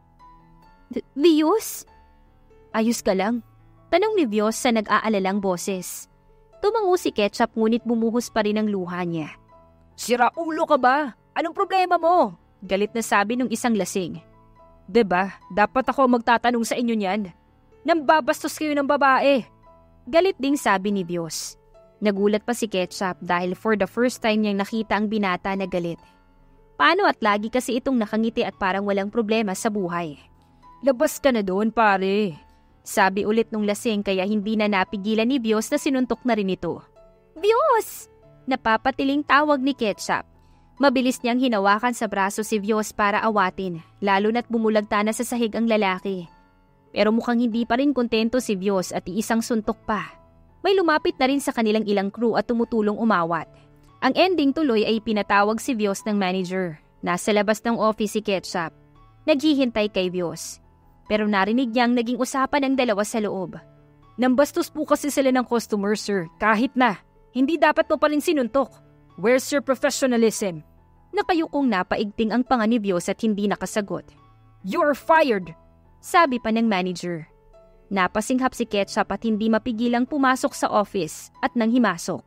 Vios? Ayos ka lang? Tanong ni Vios sa nag-aalalang boses. Tumango si Ketchup ngunit bumuhos pa rin ang luha niya. Sira ulo ka ba? Anong problema mo? Galit na sabi ng isang lasing. Diba, dapat ako magtatanong sa inyo niyan. Nambabastos kayo ng babae. Galit ding sabi ni Vios. Nagulat pa si Ketchup dahil for the first time niyang nakita ang binata na galit. Paano at lagi kasi itong nakangiti at parang walang problema sa buhay. Labas ka na doon pare. Sabi ulit nung lasing kaya hindi na napigilan ni Vios na sinuntok na rin ito. Vios! Napapatiling tawag ni Ketchup. Mabilis niyang hinawakan sa braso si Vios para awatin, lalo na't bumulagta na sa sahig ang lalaki. Pero mukhang hindi pa rin kontento si Vios at iisang suntok pa. May lumapit na rin sa kanilang ilang crew at tumutulong umawat. Ang ending tuloy ay pinatawag si Vios ng manager. Nasa labas ng office si Ketchup. Naghihintay kay Vios. Pero narinig niyang naging usapan ng dalawa sa loob. Nambastos po kasi sila ng customer sir, kahit na. Hindi dapat mo pa rin sinuntok. Where's your professionalism? Nakayukong napaigting ang panga ni Vios at hindi nakasagot. You're fired! Sabi pa ng manager. Napasinghap si Ketchup at hindi mapigilang pumasok sa office at nang himasok.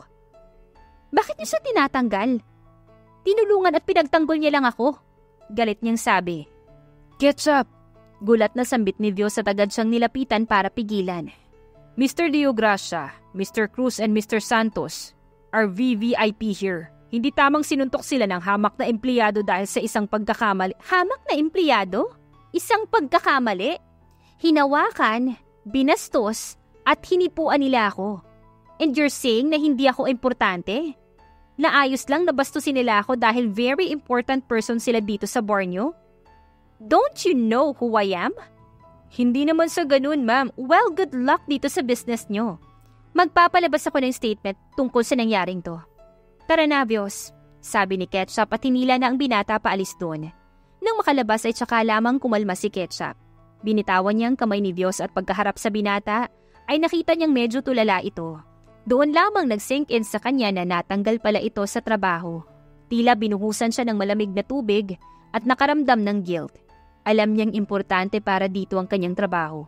Bakit niyo siya tinatanggal? Tinulungan at pinagtanggol niya lang ako. Galit niyang sabi. Ketchup! Gulat na sambit ni Vios at agad siyang nilapitan para pigilan. Mr. Leo Gracia, Mr. Cruz and Mr. Santos are VVIP here. Hindi tamang sinuntok sila ng hamak na empleyado dahil sa isang pagkakamali. Hamak na empleyado? Isang pagkakamali? Hinawakan, binastos, at hinipuan nila ako. And you're saying na hindi ako importante? Naayos lang na bastusin nila ako dahil very important person sila dito sa bar nyo? Don't you know who I am? Hindi naman sa ganun, ma'am. Well, good luck dito sa business nyo. Magpapalabas ako ng statement tungkol sa nangyaring to. Tara na, Vios, sabi ni Ketchup at hinila na ang binata paalis doon. Nang makalabas ay tsaka lamang kumalma si Ketchup. Binitawan niyang kamay ni Vios at pagkaharap sa binata ay nakita niyang medyo tulala ito. Doon lamang nag-sink in sa kanya na natanggal pala ito sa trabaho. Tila binuhusan siya ng malamig na tubig at nakaramdam ng guilt. Alam niyang importante para dito ang kanyang trabaho.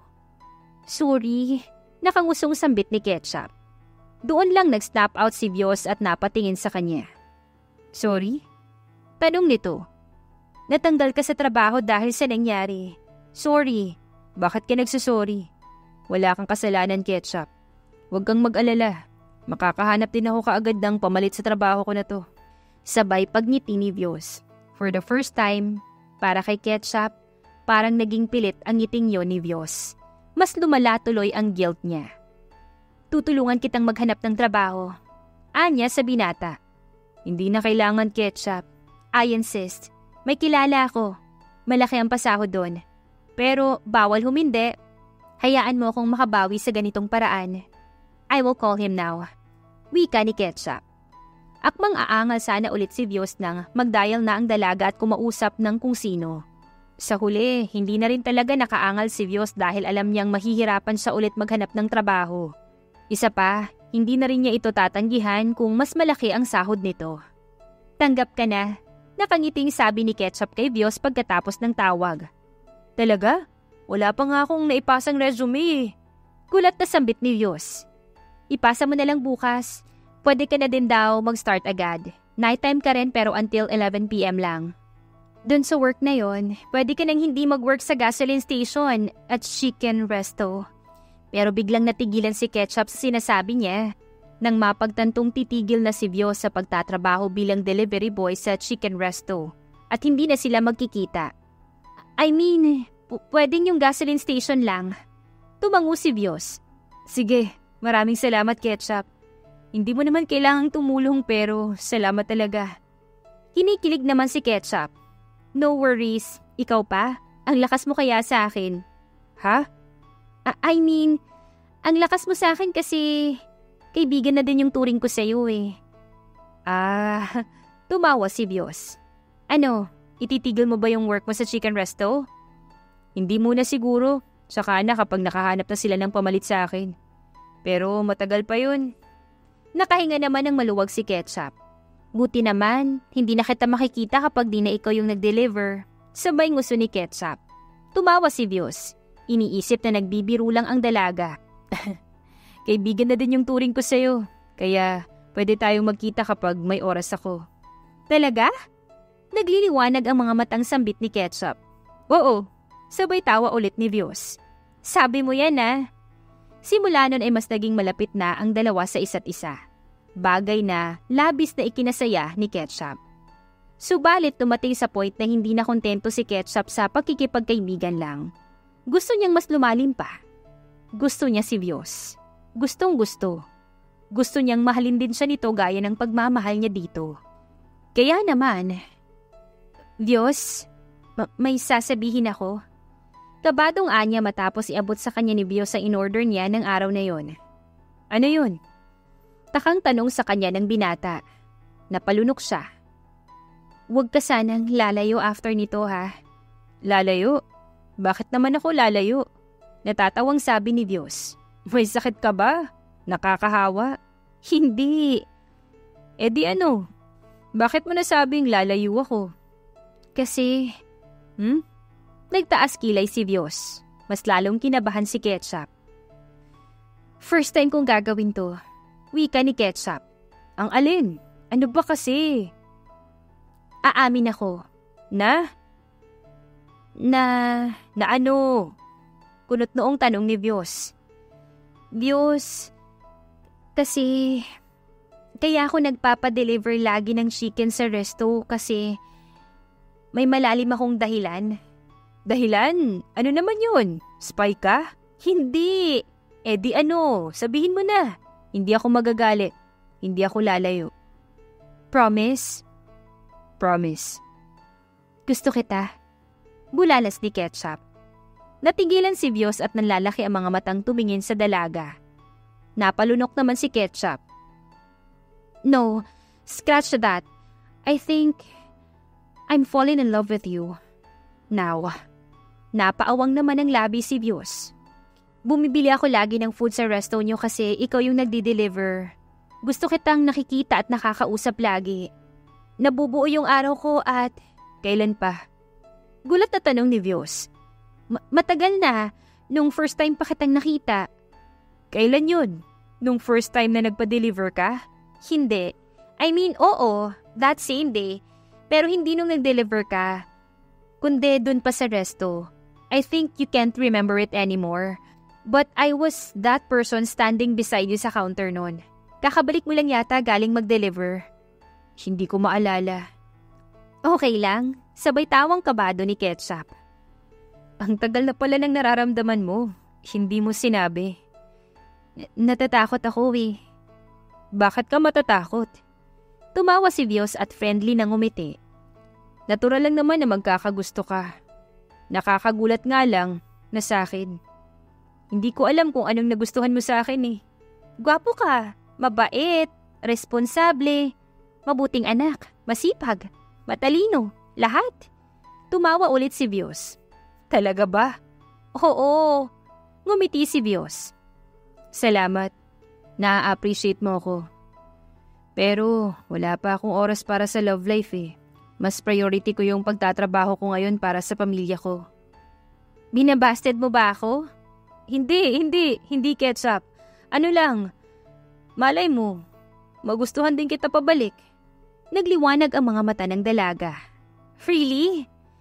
Sorry, nakangusong sambit ni Ketchup. Doon lang nag-snap out si Vios at napatingin sa kanya. Sorry? Tanong nito. Natanggal ka sa trabaho dahil sa nangyari. Sorry. Bakit ka nagsasorry? Wala kang kasalanan, Ketchup. Huwag kang mag-alala. Makakahanap din ako kaagad ng pamalit sa trabaho ko na to. Sabay pagngiti ni Vios. For the first time, para kay Ketchup, parang naging pilit ang ngiting yon ni Vios. Mas lumala tuloy ang guilt niya. Tutulungan kitang maghanap ng trabaho. Anya sa binata. Hindi na kailangan, Ketchup. I insist. May kilala ako. Malaki ang pasahod doon. Pero bawal humindi. Hayaan mo akong makabawi sa ganitong paraan. I will call him now. Wika ni Ketchup. Akmang aangal sana ulit si Vios nang magdial na ang dalaga at kumausap ng kung sino. Sa huli, hindi na rin talaga nakaangal si Vios dahil alam niyang mahihirapan siya ulit maghanap ng trabaho. Isa pa, hindi na rin niya ito tatanggihan kung mas malaki ang sahod nito. Tanggap ka na, nakangiting sabi ni Ketchup kay Vios pagkatapos ng tawag. Talaga? Wala pa nga akong naipasang resume. Gulat na sambit ni Vios. Ipasa mo na lang bukas. Pwede ka na din daw mag-start agad. Nighttime ka rin pero until 11 PM lang. Doon sa work na yon, pwede ka nang hindi mag-work sa gasoline station at chicken resto. Pero biglang natigilan si Ketchup sa sinasabi niya nang mapagtantong titigil na si Vios sa pagtatrabaho bilang delivery boy sa chicken resto at hindi na sila magkikita. I mean, pwedeng yung gasoline station lang. Tumango si Vios. Sige, Maraming salamat, Ketchup. Hindi mo naman kailangang tumulong pero salamat talaga. Kinikilig naman si Ketchup. No worries, ikaw pa? Ang lakas mo kaya sa akin. Ha? I mean, ang lakas mo sa akin kasi kaibigan na din yung turing ko sa'yo eh. Tumawa si Bios. Ano, ititigil mo ba yung work mo sa chicken resto? Hindi muna siguro, saka na kapag nakahanap na sila ng pamalit sa akin. Pero matagal pa yun. Nakahinga naman ng maluwag si Ketchup. Buti naman, hindi na kita makikita kapag di na ikaw yung nag-deliver. Sabay nguso ni Ketchup. Tumawa si Bios. Iniisip na nagbibiro lang ang dalaga. Kaibigan na din yung turing ko sa'yo. Kaya pwede tayong magkita kapag may oras ako. Talaga? Nagliliwanag ang mga matang sambit ni Ketchup. Oo, sabay tawa ulit ni Bios. Sabi mo yan Simula nun ay mas naging malapit na ang dalawa sa isa't isa. Bagay na labis na ikinasaya ni Ketchup. Subalit tumating sa point na hindi na kontento si Ketchup sa pagkikipagkaibigan lang. Gusto niyang mas lumalim pa. Gusto niya si Bios. Gustong gusto. Gusto niyang mahalin din siya nito gaya ng pagmamahal niya dito. Kaya naman, Bios, may sasabihin ako. Kabadong anya matapos iabot sa kanya ni Bios ang in-order niya ng araw na yon. Ano yun? Takang tanong sa kanya ng binata. Napalunok siya. Huwag ka sanang lalayo after nito ha. Lalayo? Bakit naman ako lalayo? Natatawang sabi ni Bios. May sakit ka ba? Nakakahawa? Hindi. Eh di ano? Bakit mo nasabing lalayo ako? Kasi, Nagtaas kilay si Bios. Mas lalong kinabahan si Ketchup. First time kong gagawin to. Wika ni Ketchup. Ang alin? Ano ba kasi? Aamin ako. Na ano? Kunot noong tanong ni Bios. Bios, kasi kaya ako nagpapadeliver lagi ng chicken sa resto kasi may malalim akong dahilan. Dahilan? Ano naman yun? Spy ka? Hindi. Eh di ano? Sabihin mo na. Hindi ako magagalit. Hindi ako lalayo. Promise? Promise. Gusto kita. Bulalas ni Ketchup. Natigilan si Bios at nanlalaki ang mga matang tumingin sa dalaga. Napalunok naman si Ketchup. No, scratch that. I think I'm falling in love with you. Now. Napaawang naman ng labi si Bios. Bumibili ako lagi ng food sa resto nyo kasi ikaw yung nagdi-deliver. Gusto kitang nakikita at nakakausap lagi. Nabubuo yung araw ko at kailan pa? Gulat na tanong ni Bios. Matagal na, nung first time pa kitang nakita. Kailan yun? Nung first time na nagpa-deliver ka? Hindi. I mean, oo, that same day. Pero hindi nung nag-deliver ka. Kundi dun pa sa resto. I think you can't remember it anymore. But I was that person standing beside you sa counter nun. Kakabalik mo lang yata galing mag-deliver. Hindi ko maalala. Okay lang. Sabay tawang kabado ni Ketchup. Ang tagal na pala ng nararamdaman mo. Hindi mo sinabi. Natatakot ako Bakit ka matatakot? Tumawa si Bios at friendly na ngumiti. Natural lang naman na magkakagusto ka. Nakakagulat nga lang na sa akin. Hindi ko alam kung anong nagustuhan mo sa akin eh. Gwapo ka, mabait, responsable, mabuting anak, masipag, matalino, lahat. Tumawa ulit si Bios. Talaga ba? Oo, ngumiti si Bios. Salamat. Na-appreciate mo ako. Pero wala pa akong oras para sa love life eh. Mas priority ko yung pagtatrabaho ko ngayon para sa pamilya ko. Binabasted mo ba ako? Hindi Ketchup. Ano lang, malay mo, magustuhan din kita pabalik. Nagliwanag ang mga mata ng dalaga. Really?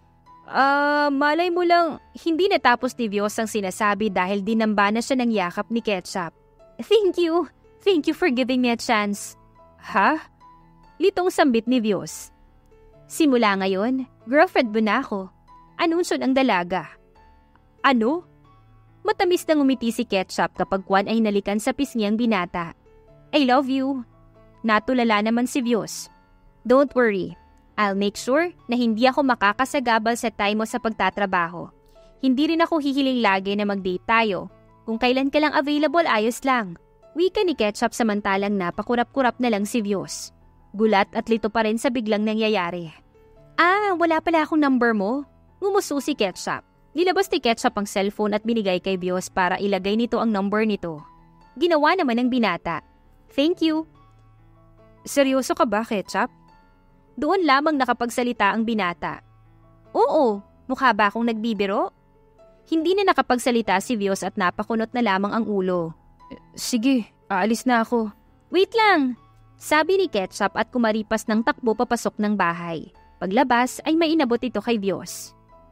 Malay mo lang. Hindi natapos ni Bios ang sinasabi dahil dinamba na siya ng yakap ni Ketchup. Thank you for giving me a chance. Ha? Litong sambit ni Bios. Simula ngayon, girlfriend mo na ako. Anunsyon ang dalaga. Ano? Matamis na ngumiti si Ketchup kapag Kwan ay nalikan sa pisngi ang binata. I love you. Natulala naman si Vios. Don't worry. I'll make sure na hindi ako makakasagabal sa time mo sa pagtatrabaho. Hindi rin ako hihiling lagi na mag-date tayo. Kung kailan ka lang available, ayos lang. Wika ni Ketchup samantalang napakurap-kurap na lang si Vios. Gulat at lito pa rin sa biglang nangyayari. Wala pala akong number mo? Ngumuso si Ketchup. Nilabas ni Ketchup ang cellphone at binigay kay Vios para ilagay nito ang number nito. Ginawa naman ng binata. Thank you. Seryoso ka ba, Ketchup? Doon lamang nakapagsalita ang binata. Oo, mukha ba akong nagbibiro? Hindi na nakapagsalita si Vios at napakunot na lamang ang ulo. Sige, aalis na ako. Wait lang, sabi ni Ketchup at kumaripas ng takbo papasok ng bahay. Paglabas ay may inabot ito kay Vios.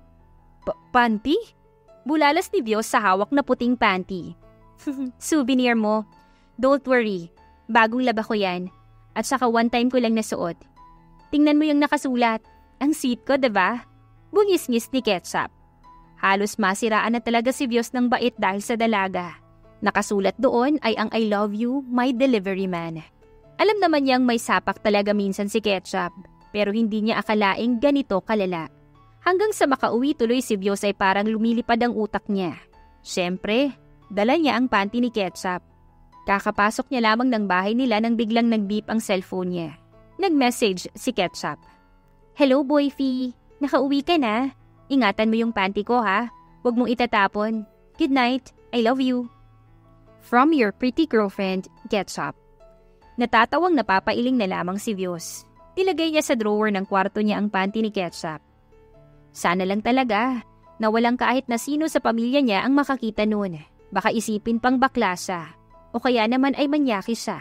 Panty? Bulalas ni Vios sa hawak na puting panty. Souvenir mo. Don't worry, bagong laba ko yan. At saka one time ko lang nasuot. Tingnan mo yung nakasulat. Ang sweet ko, diba? Bungis-ngis ni Ketchup. Halos masiraan na talaga si Vios ng bait dahil sa dalaga. Nakasulat doon ay ang I love you, my delivery man. Alam naman niyang may sapak talaga minsan si Ketchup, pero hindi niya akalaing ganito kalala. Hanggang sa makauwi tuloy si Vios ay parang lumilipad ang utak niya. Siyempre, dala niya ang panty ni Ketchup. Kakapasok niya lamang ng bahay nila nang biglang nag-beep ang cellphone niya. Nag-message si Ketchup. Hello, boyfie. Nakauwi ka na? Ingatan mo yung panty ko, ha? Huwag mong itatapon. Good night. I love you. From your pretty girlfriend, Ketchup. Natatawang napapailing na lamang si Vios. Ilagay niya sa drawer ng kwarto niya ang panty ni Ketchup. Sana lang talaga na walang kahit na sino sa pamilya niya ang makakita noon. Baka isipin pang bakla siya. O kaya naman ay manyaki siya.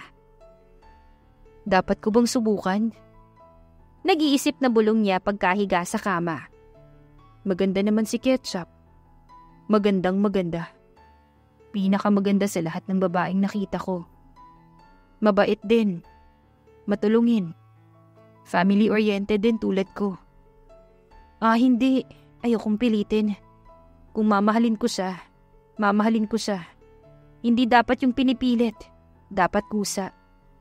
Dapat ko bang subukan? Nag-iisip na bulong niya pagkahiga sa kama. Maganda naman si Ketchup. Magandang maganda. Pinakamaganda sa lahat ng babaeng nakita ko. Mabait din. Matulungin. Family-oriented din tulad ko. Hindi. Ayokong pilitin. Kung mamahalin ko siya, mamahalin ko siya. Hindi dapat yung pinipilit. Dapat kusa.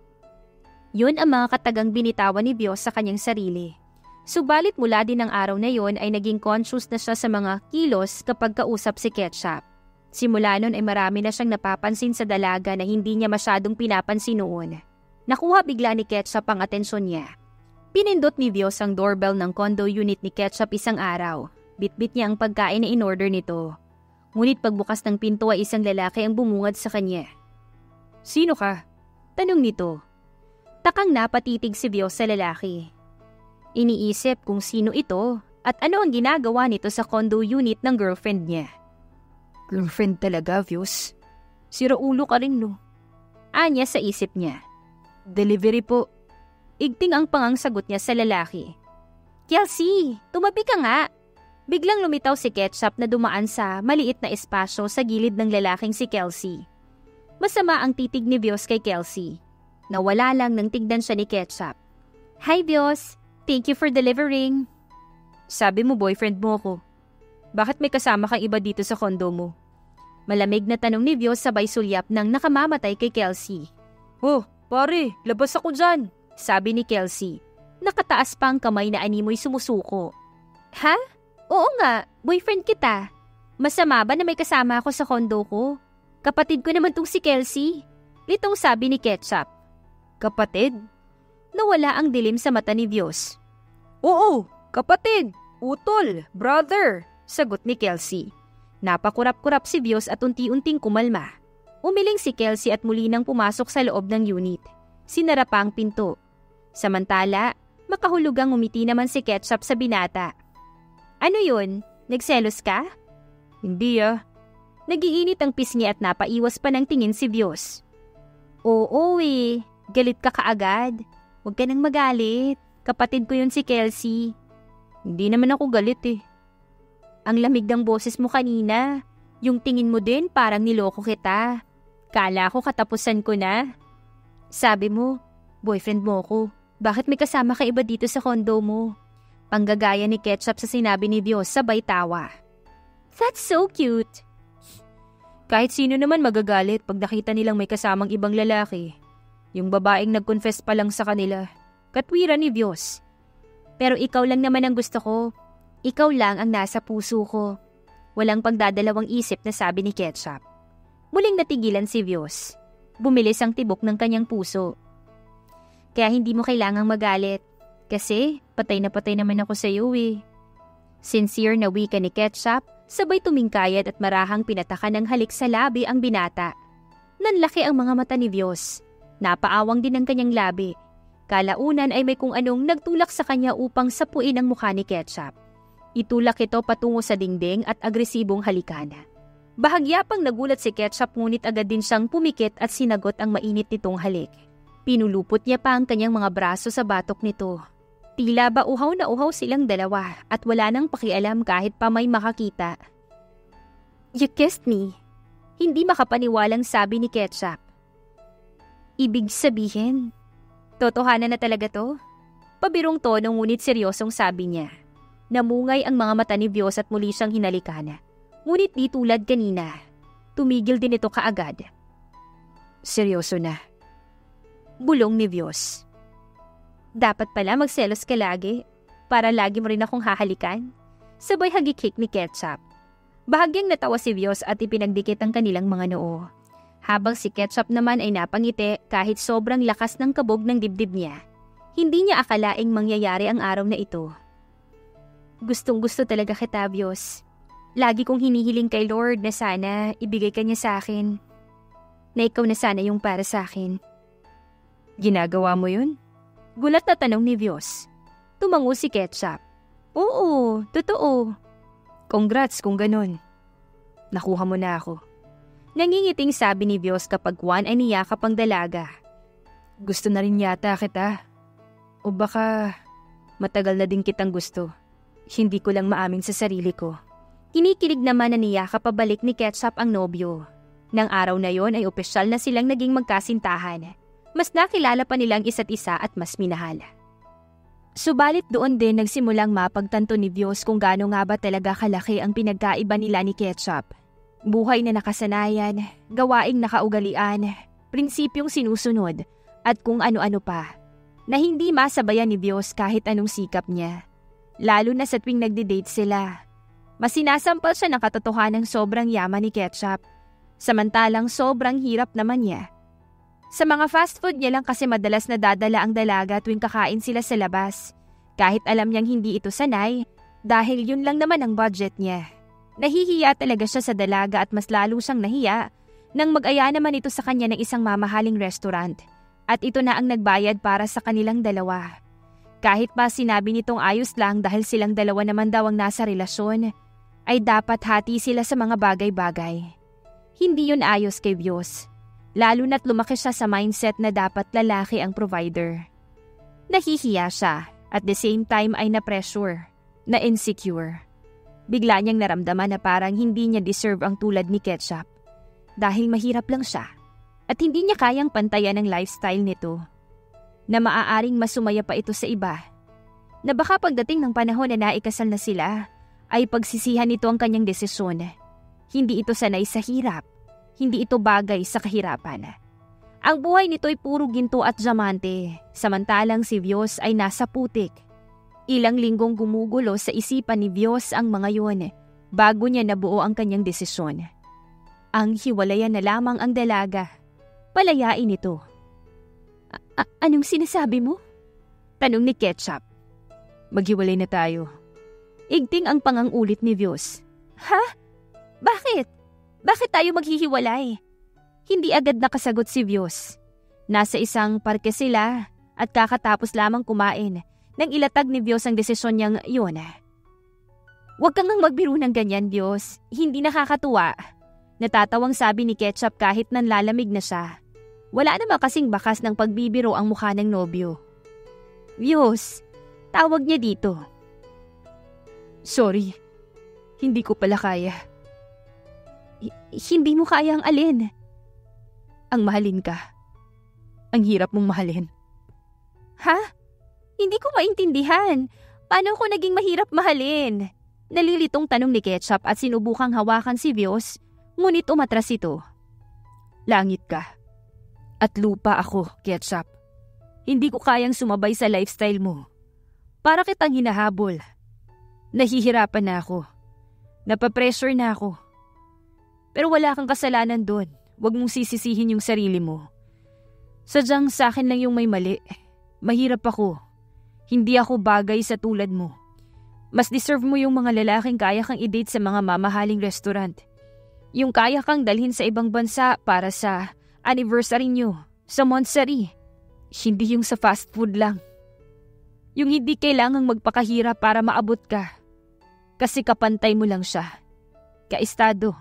Yun ang mga katagang binitawan ni Vios sa kanyang sarili. Subalit mula din ng araw na yon ay naging conscious na siya sa mga kilos kapag kausap si Ketchup. Simula nun ay marami na siyang napapansin sa dalaga na hindi niya masyadong pinapansin noon. Nakuha bigla ni Ketchup ang atensyon niya. Pinindot ni Vios ang doorbell ng condo unit ni Ketchup isang araw. Bitbit niya ang pagkain na in-order nito. Ngunit pagbukas ng pinto ay isang lalaki ang bumungad sa kanya. Sino ka? Tanong nito. Takang napatitig si Vios sa lalaki. Iniisip kung sino ito at ano ang ginagawa nito sa condo unit ng girlfriend niya. Girlfriend talaga, Vios. Sira ulo ka rin, no? Anya sa isip niya. Delivery po. Igting ang pangangsagot niya sa lalaki. Kelsey, tumabi ka nga. Biglang lumitaw si Ketchup na dumaan sa maliit na espasyo sa gilid ng lalaking si Kelsey. Masama ang titig ni Vios kay Kelsey. Nawala lang nang tignan siya ni Ketchup. Hi Vios, thank you for delivering. Sabi mo boyfriend mo ko. Bakit may kasama kang iba dito sa kondo mo? Malamig na tanong ni Vios sabay sulyap ng nakamamatay kay Kelsey. Oh, pare, labas ako dyan. Sabi ni Kelsey. Nakataas pa ang kamay na animoy sumusuko. Ha? Oo nga, boyfriend kita. Masama ba na may kasama ako sa kondo ko? Kapatid ko naman tong si Kelsey. Litong sabi ni Ketchup. Kapatid? Nawala ang dilim sa mata ni Vios. Oo, kapatid, utol, brother, sagot ni Kelsey. Napakurap-kurap si Vios at unti-unting kumalma. Umiling si Kelsey at muli nang pumasok sa loob ng unit. Sinara pa ang pinto. Samantala, makahulugang umiti naman si Ketchup sa binata. Ano yun? Nagselos ka? Hindi Nagiinit ang pisngi at napaiwas pa ng tingin si Vios. Oo galit ka kaagad. Huwag ka nang magalit. Kapatid ko yun si Kelsey. Hindi naman ako galit Ang lamig ng boses mo kanina. Yung tingin mo din parang niloko kita. Kala ko katapusan ko na. Sabi mo, boyfriend mo ko. Bakit may kasama ka iba dito sa kondo mo? Panggagaya ni Ketchup sa sinabi ni Vios sabay tawa. That's so cute. Kahit sino naman magagalit pag nakita nilang may kasamang ibang lalaki. Yung babaeng nag-confess pa lang sa kanila. Katwiran ni Diyos. Pero ikaw lang naman ang gusto ko. Ikaw lang ang nasa puso ko. Walang pagdadalawang isip na sabi ni Ketchup. Muling natigilan si Diyos. Bumilis ang tibok ng kanyang puso. Kaya hindi mo kailangang magalit. Kasi patay na patay naman ako sa iyo eh. Sincere na wika ni Ketchup, sabay tumingkayat at marahang pinatakan ng halik sa labi ang binata. Nanlaki ang mga mata ni Diyos. Napaawang din ang kanyang labi. Kalaunan ay may kung anong nagtulak sa kanya upang sapuin ang mukha ni Ketchup. Itulak ito patungo sa dingding at agresibong halikan. Bahagya pang nagulat si Ketchup ngunit agad din siyang pumikit at sinagot ang mainit nitong halik. Pinulupot niya pa ang kanyang mga braso sa batok nito. Tila ba uhaw na uhaw silang dalawa at wala nang pakialam kahit pa may makakita. You kissed me. Hindi makapaniwalang sabi ni Ketchup. Ibig sabihin, totohanan na talaga to? Pabirong tono ngunit seryosong sabi niya. Namungay ang mga mata ni Diyos at muli siyang hinalikan. Ngunit di tulad kanina. Tumigil din ito kaagad. Seryoso na. Bulong ni Diyos. Dapat pala magselos ka lagi para lagi mo rin akong hahalikan. Sabay hagikik ni Ketchup. Bahagyang natawa si Diyos at ipinagdikit ang kanilang mga noo. Habang si Ketchup naman ay napangiti kahit sobrang lakas ng kabog ng dibdib niya. Hindi niya akalaing mangyayari ang araw na ito. Gustong gusto talaga kita, Diyos. Lagi kong hinihiling kay Lord na sana ibigay ka niya sa akin. Na ikaw na sana yung para sa akin. Ginagawa mo yun? Gulat na tanong ni Diyos. Tumango si Ketchup. Oo, totoo. Congrats kung ganun. Nakuha mo na ako. Nangingiting sabi ni Diyos kapag Juan ay niyakap ang dalaga. Gusto na rin yata kita. O baka matagal na din kitang gusto. Hindi ko lang maamin sa sarili ko. Kinikilig naman na niyakap pabalik ni Ketchup ang nobyo. Nang araw na yon ay opisyal na silang naging magkasintahan. Mas nakilala pa nilang isa't isa at mas minahal. Subalit doon din nagsimulang mapagtanto ni Diyos kung gaano nga ba talaga kalaki ang pinagkaiba nila ni Ketchup. Buhay na nakasanayan, gawaing nakaugalian, prinsipyong sinusunod, at kung ano-ano pa, na hindi masabayan ni Diyos kahit anong sikap niya. Lalo na sa tuwing nagde-date sila. Mas sinasampal siya ng katotohanang sobrang yaman ni Ketchup, samantalang sobrang hirap naman niya. Sa mga fast food niya lang kasi madalas nadadala ang dalaga tuwing kakain sila sa labas. Kahit alam niyang hindi ito sanay, dahil yun lang naman ang budget niya. Nahihiya talaga siya sa dalaga at mas lalo siyang nahiya nang mag-aya naman ito sa kanya ng isang mamahaling restaurant. At ito na ang nagbayad para sa kanilang dalawa. Kahit pa sinabi nitong ayos lang dahil silang dalawa naman daw ang nasa relasyon, ay dapat hati sila sa mga bagay-bagay. Hindi yun ayos kay Diyos. Lalo na't lumaki siya sa mindset na dapat lalaki ang provider. Nahihiya siya at the same time ay na-pressure, na-insecure. Bigla niyang naramdaman na parang hindi niya deserve ang tulad ni Ketchup dahil mahirap lang siya at hindi niya kayang pantayan ang lifestyle nito. Na maaaring masumaya pa ito sa iba. Na baka pagdating ng panahon na naikasal na sila ay pagsisihan nito ang kanyang desisyon. Hindi ito sanay sa hirap. Hindi ito bagay sa kahirapan. Ang buhay nito ay puro ginto at diamante, samantalang si Diyos ay nasa putik. Ilang linggong gumugulo sa isipan ni Diyos ang mga yun bago niya nabuo ang kanyang desisyon. Ang hiwalayan na lamang ang dalaga. Palayain ito. Anong sinasabi mo? Tanong ni Ketchup. Maghiwalay na tayo. Igting ang pangangulit ni Diyos. Ha? Bakit? Bakit tayo maghihiwalay? Hindi agad nakasagot si Diyos. Nasa isang parke sila at kakatapos lamang kumain nang ilatag ni Diyos ang desisyon niyang yun. Huwag kang magbiro ng ganyan, Diyos. Hindi nakakatuwa. Natatawang sabi ni Ketchup kahit nanlalamig na siya. Wala naman kasing bakas ng pagbibiro ang mukha ng nobyo. Diyos, tawag niya dito. Sorry, hindi ko pala kaya. Hindi mo kaya ang alin? Ang mahalin ka. Ang hirap mong mahalin. Ha? Hindi ko maintindihan. Paano ko naging mahirap mahalin? Nalilitong tanong ni Ketchup at sinubukang hawakan si Diyos, Ngunit umatras ito. Langit ka. At lupa ako, Ketchup. Hindi ko kayang sumabay sa lifestyle mo. Para kitang hinahabol. Nahihirapan na ako. Napapressure na ako. Pero wala kang kasalanan doon. Huwag mong sisisihin yung sarili mo. Sadyang sa akin lang yung may mali. Mahirap ako. Hindi ako bagay sa tulad mo. Mas deserve mo yung mga lalaking kaya kang i-date sa mga mamahaling restaurant. Yung kaya kang dalhin sa ibang bansa para sa anniversary nyo, sa Montsari. Hindi yung sa fast food lang. Yung hindi kailangang magpakahirap para maabot ka. Kasi kapantay mo lang siya. Kaestado.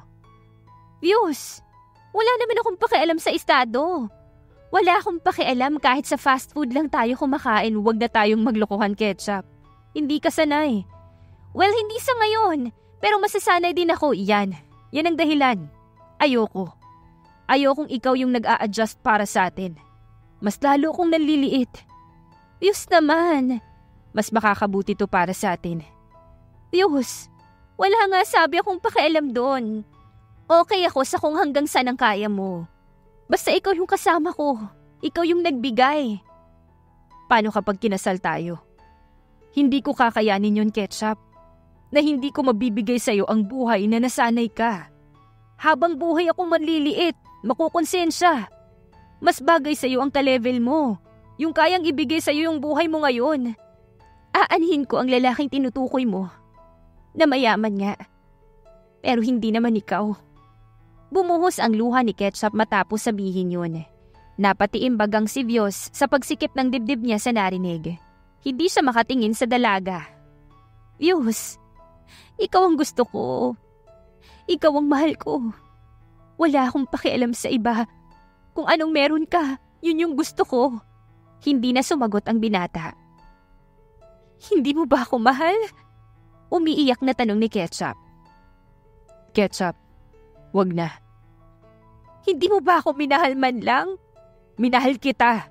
Views! Wala naman akong pakialam sa estado. Wala akong pakialam kahit sa fast food lang tayo kumakain, huwag na tayong maglokohan, Ketchup. Hindi ka sanay. Well, hindi sa ngayon. Pero masasanay din ako. Yan ang dahilan. Ayoko. Ayokong ikaw yung nag-a-adjust para sa atin. Mas lalo kong naliliit. Yus naman. Mas makakabuti to para sa atin. Yus, wala nga sabi akong pakialam doon. Okay ako sa kung hanggang saan ang kaya mo. Basta ikaw yung kasama ko. Ikaw yung nagbigay. Paano kapag kinasal tayo? Hindi ko kakayanin yun, Ketchup. Na hindi ko mabibigay sa'yo ang buhay na nasanay ka. Habang buhay ako manliliit, makukonsensya. Mas bagay sa'yo ang ka-level mo. Yung kayang ibigay sa'yo yung buhay mo ngayon. Aanhin ko ang lalaking tinutukoy mo. Na mayaman nga. Pero hindi naman ikaw. Bumuhos ang luha ni Ketchup matapos sabihin yun. Napatiimbag ang si Vios sa pagsikip ng dibdib niya sa narinig. Hindi siya makatingin sa dalaga. Vios, ikaw ang gusto ko. Ikaw ang mahal ko. Wala akong pakialam sa iba. Kung anong meron ka, yun yung gusto ko. Hindi na sumagot ang binata. Hindi mo ba ako mahal? Umiiyak na tanong ni Ketchup. Ketchup, wag na. Hindi mo ba ako minahal man lang? Minahal kita.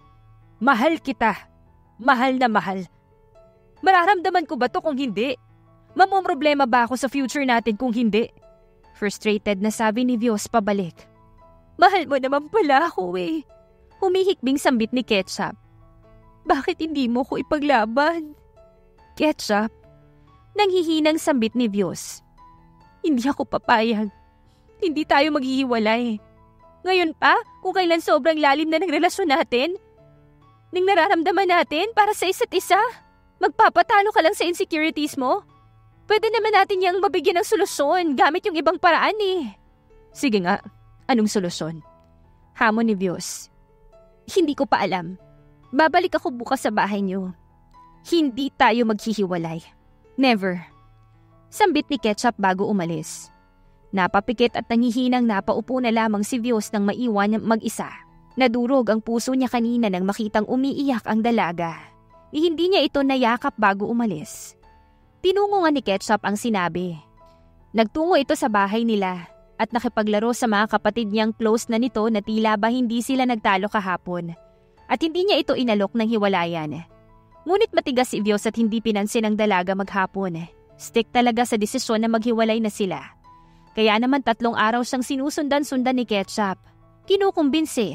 Mahal kita. Mahal na mahal. Mararamdaman ko ba to kung hindi? Mamomroblema ba ako sa future natin kung hindi? Frustrated na sabi ni Vios pabalik. Mahal mo naman pala ako eh. Humihikbing sambit ni Ketchup. Bakit hindi mo ko ipaglaban? Ketchup, nanghihinang sambit ni Vios. Hindi ako papayag. Hindi tayo maghihiwalay. Ngayon pa, kung kailan sobrang lalim na ng relasyon natin? Nang nararamdaman natin para sa isa't isa? Magpapatalo ka lang sa insecurities mo? Pwede naman natin yang mabigyan ng solusyon gamit yung ibang paraan eh. Sige nga, anong solusyon? Hamon ni Vios. Hindi ko pa alam. Babalik ako bukas sa bahay niyo. Hindi tayo maghihiwalay. Never. Sambit ni Ketchup bago umalis. Napapikit at nangihinang napaupo na lamang si Vios nang maiwan mag-isa. Nadurog ang puso niya kanina nang makitang umiiyak ang dalaga. Hindi niya ito nayakap bago umalis. Tinungo nga ni Ketchup ang sinabi. Nagtungo ito sa bahay nila at nakipaglaro sa mga kapatid niyang close na nito na tila ba hindi sila nagtalo kahapon. At hindi niya ito inalok ng hiwalayan. Ngunit matigas si Vios at hindi pinansin ang dalaga maghapon. Stick talaga sa desisyon na maghiwalay na sila. Kaya naman 3 araw siyang sinusundan-sundan ni Ketchup. Kinukumbinsi.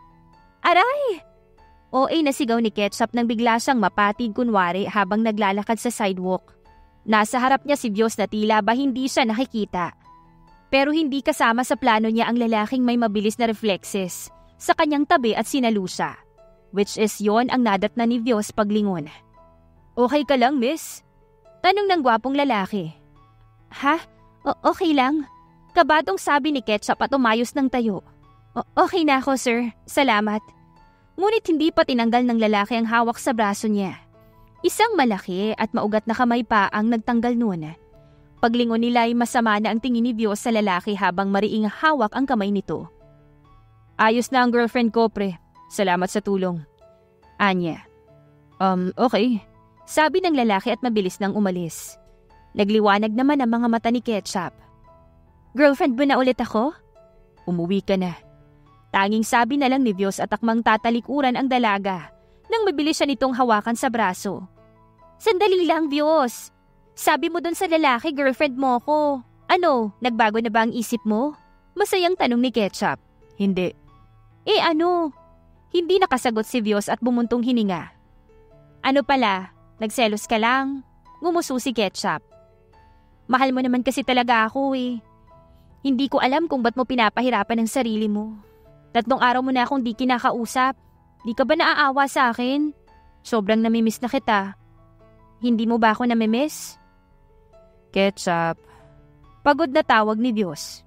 Aray! OA na sigaw ni Ketchup nang bigla siyang mapatig kunwari habang naglalakad sa sidewalk. Nasa harap niya si Vios na tila ba hindi siya nakikita. Pero hindi kasama sa plano niya ang lalaking may mabilis na reflexes sa kanyang tabi at sinalo siya. Which is yon ang nadatna ni Vios paglingon. Okay ka lang, miss? Tanong ng gwapong lalaki. Ha? Okay lang. Kabadong sabi ni Ketchup at umayos ng tayo. Okay na ako, sir. Salamat. Ngunit hindi pa tinanggal ng lalaki ang hawak sa braso niya. Isang malaki at maugat na kamay pa ang nagtanggal noon. Paglingon nila ay masama na ang tingin ni Vios sa lalaki habang mariing hawak ang kamay nito. Ayos na ang girlfriend ko, pre. Salamat sa tulong. Anya. Okay. Sabi ng lalaki at mabilis nang umalis. Nagliwanag naman ang mga mata ni Ketchup. Girlfriend mo na ulit ako? Umuwi ka na. Tanging sabi na lang ni Vios at akmang tatalikuran ang dalaga nang mabilis siya nitong hawakan sa braso. Sandali lang, Vios. Sabi mo dun sa lalaki, girlfriend mo ko. Ano, nagbago na ba ang isip mo? Masayang tanong ni Ketchup. Hindi. Ano? Hindi nakasagot si Vios at bumuntong hininga. Ano pala, nagselos ka lang? Ngumuso si Ketchup. Mahal mo naman kasi talaga ako eh. Hindi ko alam kung ba't mo pinapahirapan ang sarili mo. 3 araw mo na akong di kinakausap. Di ka ba naaawa sa akin? Sobrang namimiss na kita. Hindi mo ba ako namimiss? Ketchup. Pagod na tawag ni Vios.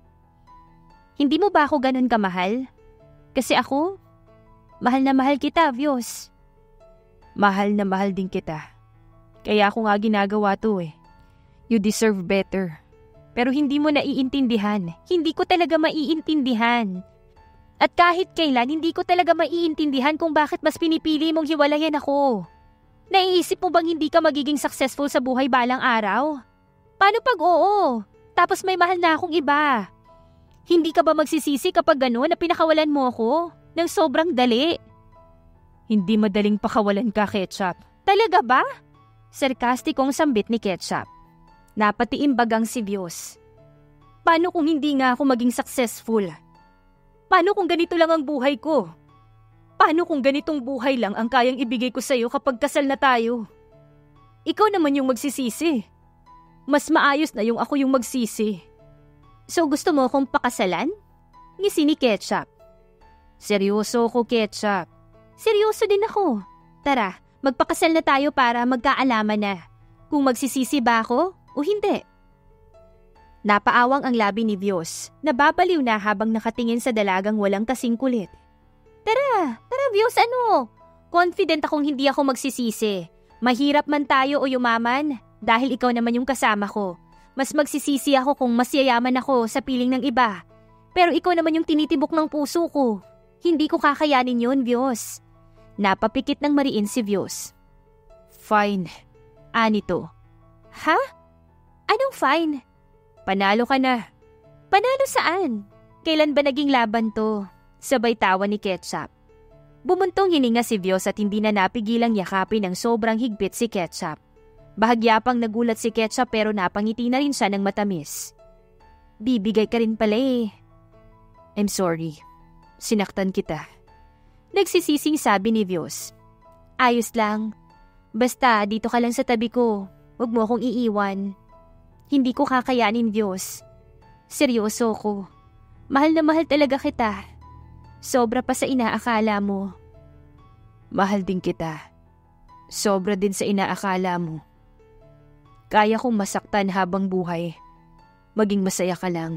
Hindi mo ba ako ganun kamahal? Kasi ako, mahal na mahal kita, Vios. Mahal na mahal din kita. Kaya ako nga ginagawa to eh. You deserve better. Pero hindi mo naiintindihan. Hindi ko talaga maiintindihan. At kahit kailan, hindi ko talaga maiintindihan kung bakit mas pinipili mong hiwalayan ako. Naiisip mo bang hindi ka magiging successful sa buhay balang araw? Paano pag oo? Tapos may mahal na akong iba. Hindi ka ba magsisisi kapag gano'n na pinakawalan mo ako? Nang sobrang dali. Hindi madaling pakawalan ka, Ketchup. Talaga ba? Sarkastikong sambit ni Ketchup. Napatiimbagang si Vios. Paano kung hindi nga ako maging successful? Paano kung ganito lang ang buhay ko? Paano kung ganitong buhay lang ang kayang ibigay ko sa'yo kapag kasal na tayo? Ikaw naman yung magsisisi. Mas maayos na yung ako yung magsisi. So gusto mo akong pakasalan? Ngisi ni Ketchup. Seryoso ko, Ketchup. Seryoso din ako. Tara, magpakasal na tayo para magkaalaman na kung magsisisi ba ako o hindi. Napaawang ang labi ni Vios. Nababaliw na habang nakatingin sa dalagang walang kasing kulit. Tara Vios, ano? Confident akong hindi ako magsisisi. Mahirap man tayo o yumaman, dahil ikaw naman yung kasama ko. Mas magsisisi ako kung mas yayaman ako sa piling ng iba. Pero ikaw naman yung tinitibok ng puso ko. Hindi ko kakayanin yun, Vios. Napapikit ng mariin si Vios. Fine. Anito. Ha? Anong fine? Panalo ka na. Panalo saan? Kailan ba naging laban to? Sabay tawa ni Ketchup. Bumuntong hininga si Vios at hindi na napigilang yakapin ng sobrang higpit si Ketchup. Bahagya pang nagulat si Ketchup pero napangiti na rin siya ng matamis. Bibigay ka rin pala eh. I'm sorry. Sinaktan kita. Nagsisising sabi ni Vios. Ayos lang. Basta dito ka lang sa tabi ko. Huwag mo akong iiwan. Hindi ko kakayanin, Vios. Seryoso ko. Mahal na mahal talaga kita. Sobra pa sa inaakala mo. Mahal din kita. Sobra din sa inaakala mo. Kaya kong masaktan habang buhay. Maging masaya ka lang.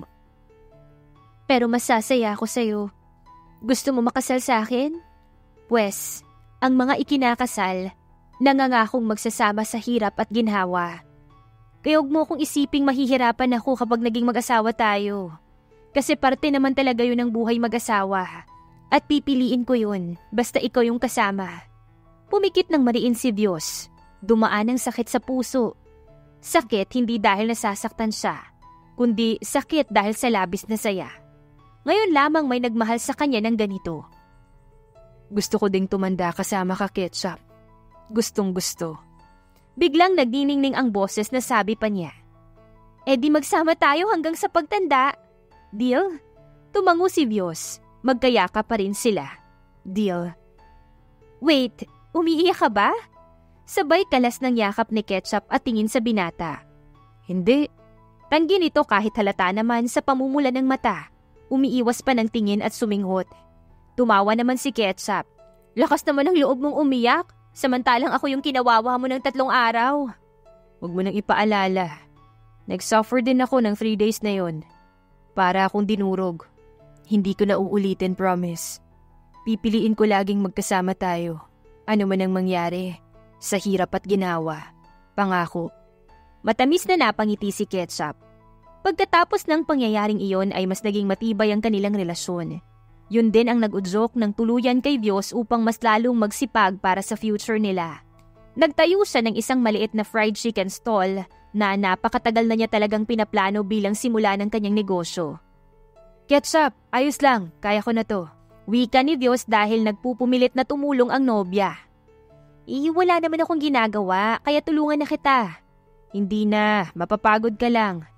Pero masasaya ako sa'yo. Gusto mo makasal sa akin? Pwes, ang mga ikinakasal, nangangakong magsasama sa hirap at ginhawa. Kaya huwag mo akong isiping mahihirapan ako kapag naging mag-asawa tayo. Kasi parte naman talaga yun ng buhay mag-asawa. At pipiliin ko yun, basta ikaw yung kasama. Pumikit ng mariin si Vios. Dumaan ang sakit sa puso. Sakit hindi dahil nasasaktan siya, kundi sakit dahil sa labis na saya. Ngayon lamang may nagmahal sa kanya ng ganito. Gusto ko ding tumanda kasama ka, Ketchup. Gustong gusto. Biglang nagdiningning ang boses na sabi pa niya. Di magsama tayo hanggang sa pagtanda. Deal? Tumango si Vios. Magkayaka pa rin sila. Deal. Wait, umiiyak ka ba? Sabay kalas ng yakap ni Ketchup at tingin sa binata. Hindi. Tanggi nito kahit halata naman sa pamumula ng mata. Umiiwas pa ng tingin at suminghot. Tumawa naman si Ketchup. Lakas naman ang loob mong umiyak, samantalang ako yung kinawawa mo ng 3 araw. Huwag mo nang ipaalala. Nag-suffer din ako ng 3 days na yon. Para akong dinurog. Hindi ko na uulitin, promise. Pipiliin ko laging magkasama tayo. Ano man ang mangyari. Sa hirap at ginawa. Pangako. Matamis na napangiti si Ketchup. Pagkatapos ng pangyayaring iyon ay mas naging matibay ang kanilang relasyon. Yun din ang nag-udyok ng tuluyan kay Vios upang mas lalong magsipag para sa future nila. Nagtayo siya ng isang maliit na fried chicken stall na napakatagal na niya talagang pinaplano bilang simula ng kanyang negosyo. Ketchup, ayos lang, kaya ko na to. Wika ni Vios dahil nagpupumilit na tumulong ang nobya. Wala naman akong ginagawa, kaya tulungan na kita. Hindi na, mapapagod ka lang.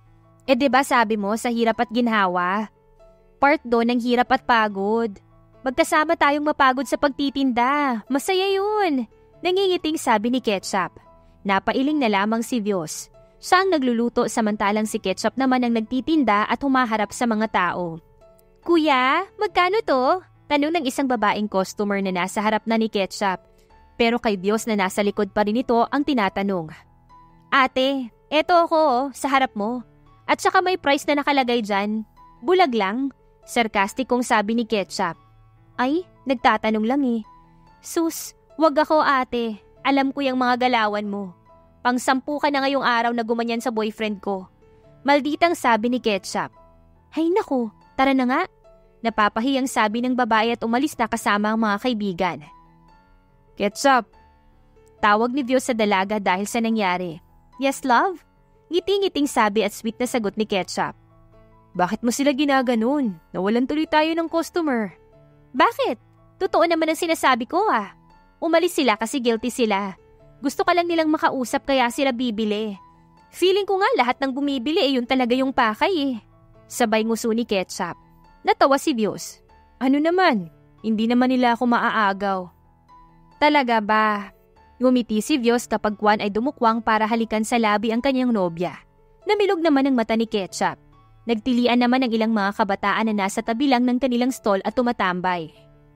'Di ba sabi mo sa hirap at ginhawa? Part doon ng hirap at pagod. Magkasama tayong mapagod sa pagtitinda. Masaya yun. Nangingiting sabi ni Ketchup. Napailing na lamang si Vios. Siya ang nagluluto samantalang si Ketchup naman ang nagtitinda at humaharap sa mga tao. Kuya, magkano to? Tanong ng isang babaeng customer na nasa harap na ni Ketchup. Pero kay Vios na nasa likod pa rin ito ang tinatanong. Ate, eto ako sa harap mo. At saka may price na nakalagay dyan. Bulag lang. Sarkastikong sabi ni Ketchup. Ay, nagtatanong lang eh. Sus, wag ako ate. Alam ko yung mga galawan mo. Pang-10 ka na ngayong araw na gumanyan sa boyfriend ko. Malditang sabi ni Ketchup. Hay naku, tara na nga. Napapahiyang sabi ng babae at umalis na kasama ang mga kaibigan. Ketchup. Tawag ni Vios sa dalaga dahil sa nangyari. Yes, love? Ngiti-ngiting sabi at sweet na sagot ni Ketchup. Bakit mo sila ginaganon? Nawalan tuloy tayo ng customer. Bakit? Totoo naman ang sinasabi ko ah. Umalis sila kasi guilty sila. Gusto ka lang nilang makausap kaya sila bibili. Feeling ko nga lahat ng bumibili yun talaga yung pakay eh. Sabay nguso ni Ketchup. Natawa si Vios. Ano naman? Hindi naman nila ako maaagaw. Talaga ba? Ngumiti si Vios kapag Juan ay dumukwang para halikan sa labi ang kanyang nobya. Namilog naman ang mata ni Ketchup. Nagtilian naman ang ilang mga kabataan na nasa tabi lang ng kanilang stall at tumatambay.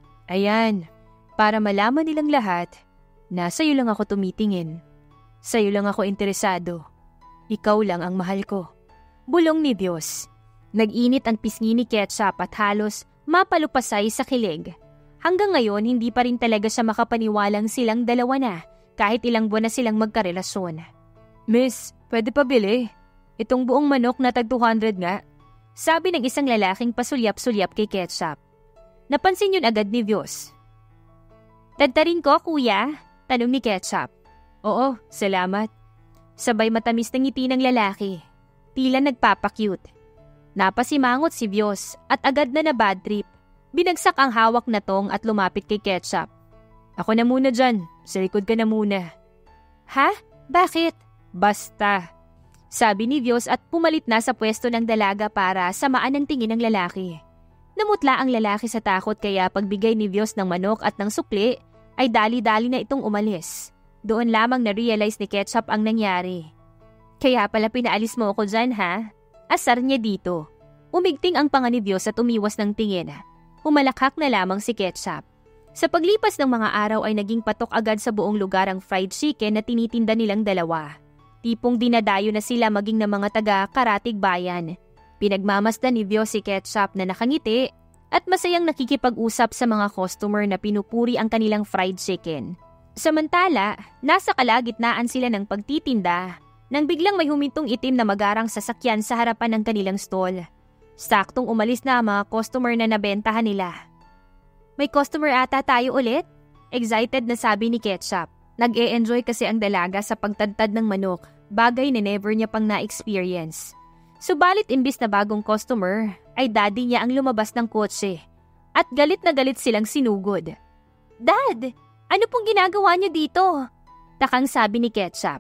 Ayan, para malaman nilang lahat, nasa iyo lang ako tumitingin. Sa iyo lang ako interesado. Ikaw lang ang mahal ko. Bulong ni Vios. Nag-init ang pisngi ni Ketchup at halos mapalupasay sa kilig. Hanggang ngayon, hindi pa rin talaga siya makapaniwalang silang dalawa na kahit ilang buwan na silang magkarelasyon. Miss, pwede pa bili? Itong buong manok na tag 200 nga. Sabi ng isang lalaking pasulyap-sulyap kay Ketchup. Napansin yun agad ni Vios. Tadtarin ko, kuya? Tanong ni Ketchup. Oo, salamat. Sabay matamis na ngiti ng lalaki. Tila nagpapakyut. Napasimangot si Vios at agad na bad trip. Binagsak ang hawak na tong at lumapit kay Ketchup. Ako na muna dyan. Sa likod ka na muna. Ha? Bakit? Basta. Sabi ni Vios at pumalit na sa pwesto ng dalaga para samaan ang tingin ng lalaki. Namutla ang lalaki sa takot kaya pagbigay ni Vios ng manok at ng sukli ay dali-dali na itong umalis. Doon lamang na-realize ni Ketchup ang nangyari. Kaya pala pinaalis mo ako dyan ha? Asar niya dito. Umigting ang panga ni Vios at umiwas ng tingin. Humalakhak na lamang si Ketchup. Sa paglipas ng mga araw ay naging patok agad sa buong lugar ang fried chicken na tinitinda nilang dalawa. Tipong dinadayo na sila maging ng mga taga-Karatig Bayan. Pinagmamasdan ni Vios si Ketchup na nakangiti at masayang nakikipag-usap sa mga customer na pinupuri ang kanilang fried chicken. Samantala, nasa kalagitnaan sila ng pagtitinda nang biglang may humintong itim na magarang sasakyan sa harapan ng kanilang stall. Saktong umalis na ang mga customer na nabentahan nila. May customer ata tayo ulit? Excited na sabi ni Ketchup. Nag-e-enjoy kasi ang dalaga sa pagtadtad ng manok, bagay na never niya pang na-experience. Subalit imbis na bagong customer, ay daddy niya ang lumabas ng kotse. At galit na galit silang sinugod. Dad, ano pong ginagawa niyo dito? Takang sabi ni Ketchup.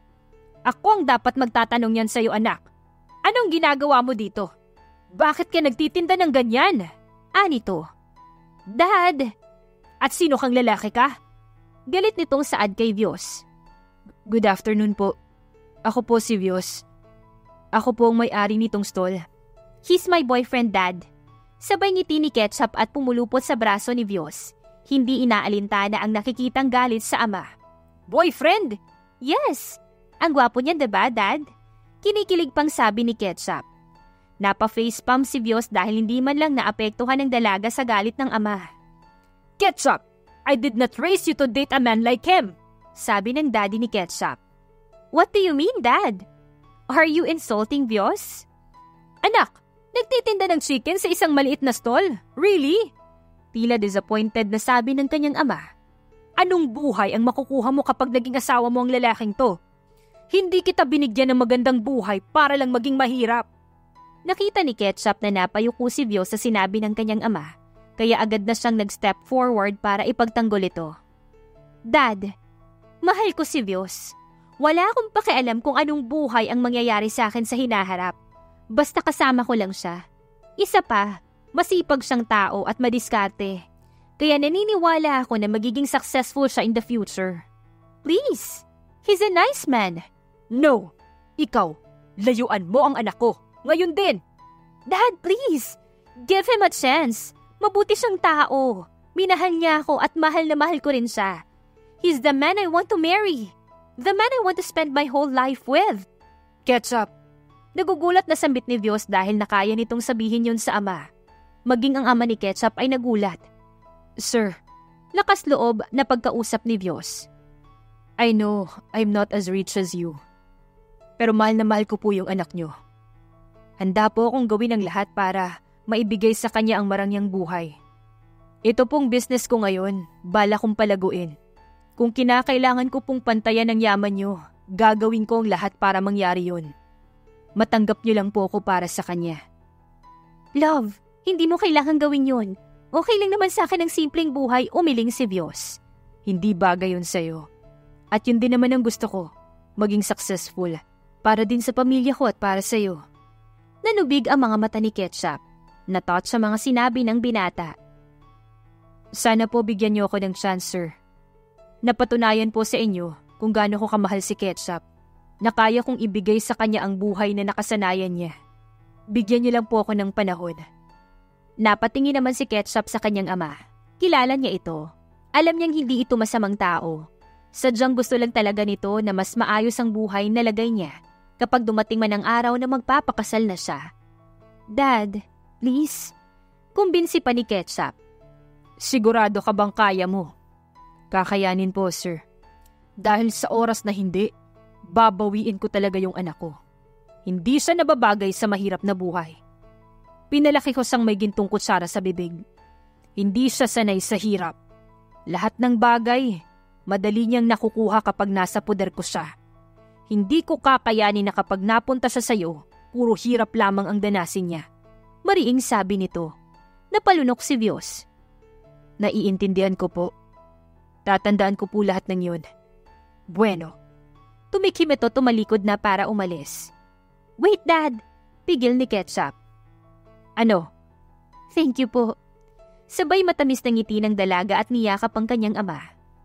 Ako ang dapat magtatanong yan sa'yo anak. Anong ginagawa mo dito? Bakit ka nagtitinda ng ganyan? Anito. Dad! At sino kang lalaki ka? Galit nitong saad kay Vios. Good afternoon po. Ako po si Vios. Ako po ang may-ari nitong stall. He's my boyfriend, Dad. Sabay ngiti ni Ketchup at pumulupot sa braso ni Vios. Hindi inaalintana ang nakikitang galit sa ama. Boyfriend? Yes! Ang gwapo niyan, diba, Dad? Kinikilig pang sabi ni Ketchup. Napa-facepalm si Vios dahil hindi man lang naapektuhan ng dalaga sa galit ng ama. Ketchup! I did not raise you to date a man like him, sabi ng daddy ni Ketchup. What do you mean, Dad? Are you insulting Vios? Anak, nagtitinda ng chicken sa isang maliit na stall? Really? Tila disappointed na sabi ng kanyang ama. Anong buhay ang makukuha mo kapag naging asawa mo ang lalaking to? Hindi kita binigyan ng magandang buhay para lang maging mahirap. Nakita ni Ketchup na napayuko si Vios sa sinabi ng kanyang ama. Kaya agad na siyang nag-step forward para ipagtanggol ito. Dad, mahal ko si Vios. Wala akong pakialam kung anong buhay ang mangyayari sa akin sa hinaharap. Basta kasama ko lang siya. Isa pa, masipag siyang tao at madiskarte. Kaya naniniwala ako na magiging successful siya in the future. Please, he's a nice man. No! Ikaw, layuan mo ang anak ko. Ngayon din! Dad, please! Give him a chance. Mabuti siyang tao. Minahal niya ako at mahal na mahal ko rin siya. He's the man I want to marry. The man I want to spend my whole life with. Ketchup! Nagugulat na sambit ni Vios dahil nakaya nitong sabihin yun sa ama. Maging ang ama ni Ketchup ay nagulat. Sir, lakas loob na pagkausap ni Vios. I know I'm not as rich as you. Pero mahal na mahal ko po yung anak nyo. Handa po akong gawin ang lahat para maibigay sa kanya ang marangyang buhay. Ito pong business ko ngayon, bala kong palaguin. Kung kinakailangan ko pong pantayan ang yaman nyo, gagawin ko ang lahat para mangyari yun. Matanggap nyo lang po ako para sa kanya. Love, hindi mo kailangan gawin yun. Okay lang naman sa akin ang simpleng buhay, umiling si Vios. Hindi bagay yun sa'yo. At yun din naman ang gusto ko, maging successful. Para din sa pamilya ko at para sa'yo. Nanubig ang mga mata ni Ketchup. Natot sa mga sinabi ng binata. Sana po bigyan niyo ako ng chance, sir. Napatunayan po sa inyo kung gaano ko kamahal si Ketchup. Na kaya kong ibigay sa kanya ang buhay na nakasanayan niya. Bigyan niyo lang po ako ng panahon. Napatingin naman si Ketchup sa kanyang ama. Kilala niya ito. Alam niyang hindi ito masamang tao. Sadyang gusto lang talaga nito na mas maayos ang buhay na lagay niya kapag dumating man ang araw na magpapakasal na siya. Dad, please. Kumbinsi pa ni Ketchup. Sigurado ka bang kaya mo? Kakayanin po, sir. Dahil sa oras na hindi, babawiin ko talaga yung anak ko. Hindi siya nababagay sa mahirap na buhay. Pinalaki ko siyang may gintong kutsara sa bibig. Hindi siya sanay sa hirap. Lahat ng bagay, madali niyang nakukuha kapag nasa poder ko siya. Hindi ko kakayanin na kapag napunta siya sa'yo, puro hirap lamang ang danasin niya. Mariing sabi nito. Napalunok si Vios. Naiintindihan ko po. Tatandaan ko po lahat ng yun. Bueno. Tumikim ito tumalikod na para umalis. Wait, Dad! Pigil ni Ketchup. Ano? Thank you po. Sabay matamis na ngiti ng dalaga at niyakap ang kanyang ama.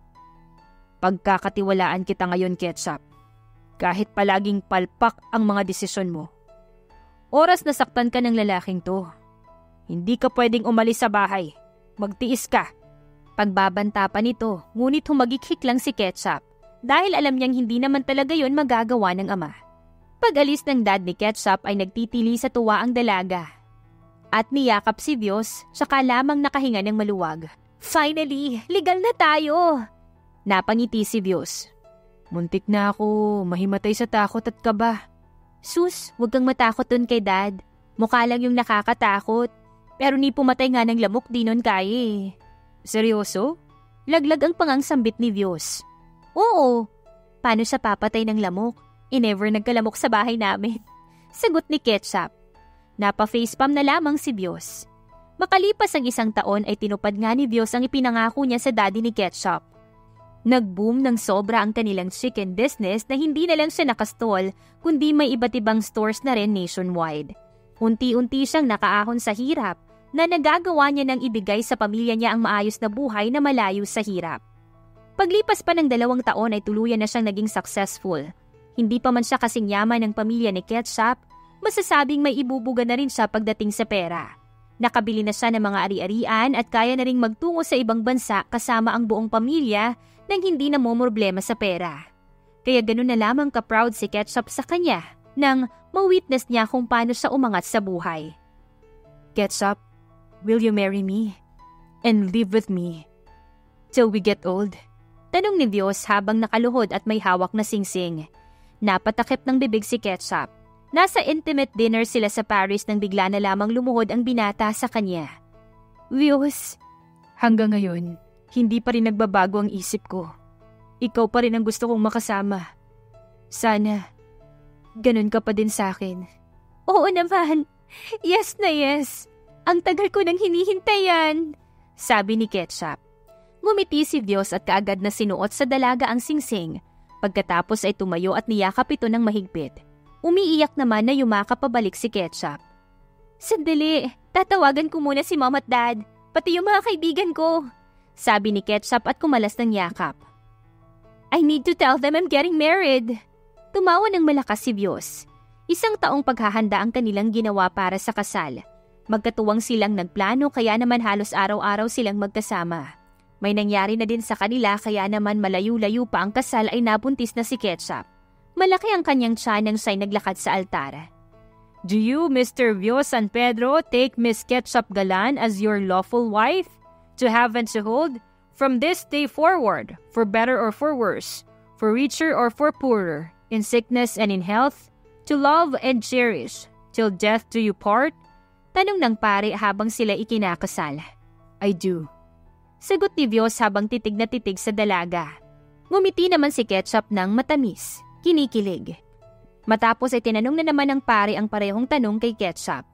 Pagkakatiwalaan kita ngayon, Ketchup. Kahit palaging palpak ang mga desisyon mo. Oras na saktan ka ng lalaking to. Hindi ka pwedeng umalis sa bahay. Magtiis ka. Pagbabanta pa nito, ngunit humagikhik lang si Ketchup dahil alam niyang hindi naman talaga yon magagawa ng ama. Pag-alis ng dad ni Ketchup ay nagtitili sa tuwa ang dalaga. At niyakap si Vios, saka lamang nakahinga ng maluwag. Finally, legal na tayo! Napangiti si Vios. Muntik na ako mahimatay sa takot at kaba. Sus, huwag kang matakot dun kay Dad. Mukha lang yung nakakatakot. Pero ni pumatay nga ng lamok di nun kaya eh. Seryoso? Laglag ang pangangsambit ni Vios. Oo. Paano siya papatay ng lamok? Never nagkalamok sa bahay namin. Sagot ni Ketchup. Napa-facepalm na lamang si Vios. Makalipas ang 1 taon ay tinupad nga ni Vios ang ipinangako niya sa daddy ni Ketchup. Nag-boom ng sobra ang kanilang chicken business na hindi na lang siya nakastall kundi may iba't ibang stores na rin nationwide. Unti-unti siyang nakaahon sa hirap na nagagawa niya nang ibigay sa pamilya niya ang maayos na buhay na malayo sa hirap. Paglipas pa ng 2 taon ay tuluyan na siyang naging successful. Hindi pa man siya kasing yaman ng pamilya ni Ketchup, masasabing may ibubuga na rin siya pagdating sa pera. Nakabili na siya ng mga ari-arian at kaya na ring magtungo sa ibang bansa kasama ang buong pamilya nang hindi na momroblema sa pera. Kaya ganun na lamang ka-proud si Ketchup sa kanya nang ma-witness niya kung paano siya umangat sa buhay. Ketchup, will you marry me? And live with me? Till we get old? Tanong ni Vios habang nakaluhod at may hawak na singsing. Napatakip ng bibig si Ketchup. Nasa intimate dinner sila sa Paris nang bigla na lamang lumuhod ang binata sa kanya. Vios, hanggang ngayon, hindi pa rin nagbabago ang isip ko. Ikaw pa rin ang gusto kong makasama. Sana, ganun ka pa din sa akin. Oo naman. Yes na yes. Ang tagal ko nang hinihintay yan. Sabi ni Ketchup. Ngumiti si Vios at kaagad na sinuot sa dalaga ang singsing. Pagkatapos ay tumayo at niyakap ito ng mahigpit. Umiiyak naman na yumakap pabalik si Ketchup. Sandali, tatawagan ko muna si Mom at Dad, pati yung mga kaibigan ko, sabi ni Ketchup at kumalas ng yakap. I need to tell them I'm getting married. Tumawa ng malakas si Vios. 1 taong paghahanda ang kanilang ginawa para sa kasal. Magkatuwang silang nagplano kaya naman halos araw-araw silang magkasama. May nangyari na din sa kanila kaya naman malayo-layo pa ang kasal ay nabuntis na si Ketchup. Malaki ang kanyang tiyan nang siya'y naglakad sa altar. Do you, Mr. Vios San Pedro, take Miss Ketchup Galan as your lawful wife, to have and to hold, from this day forward, for better or for worse, for richer or for poorer, in sickness and in health, to love and cherish, till death do you part? Tanong ng pare habang sila ikinakasal. I do. Sagot ni Vios habang titig na titig sa dalaga. Ngumiti naman si Ketchup ng matamis, kinikilig. Matapos ay tinanong na naman ng pare ang parehong tanong kay Ketchup.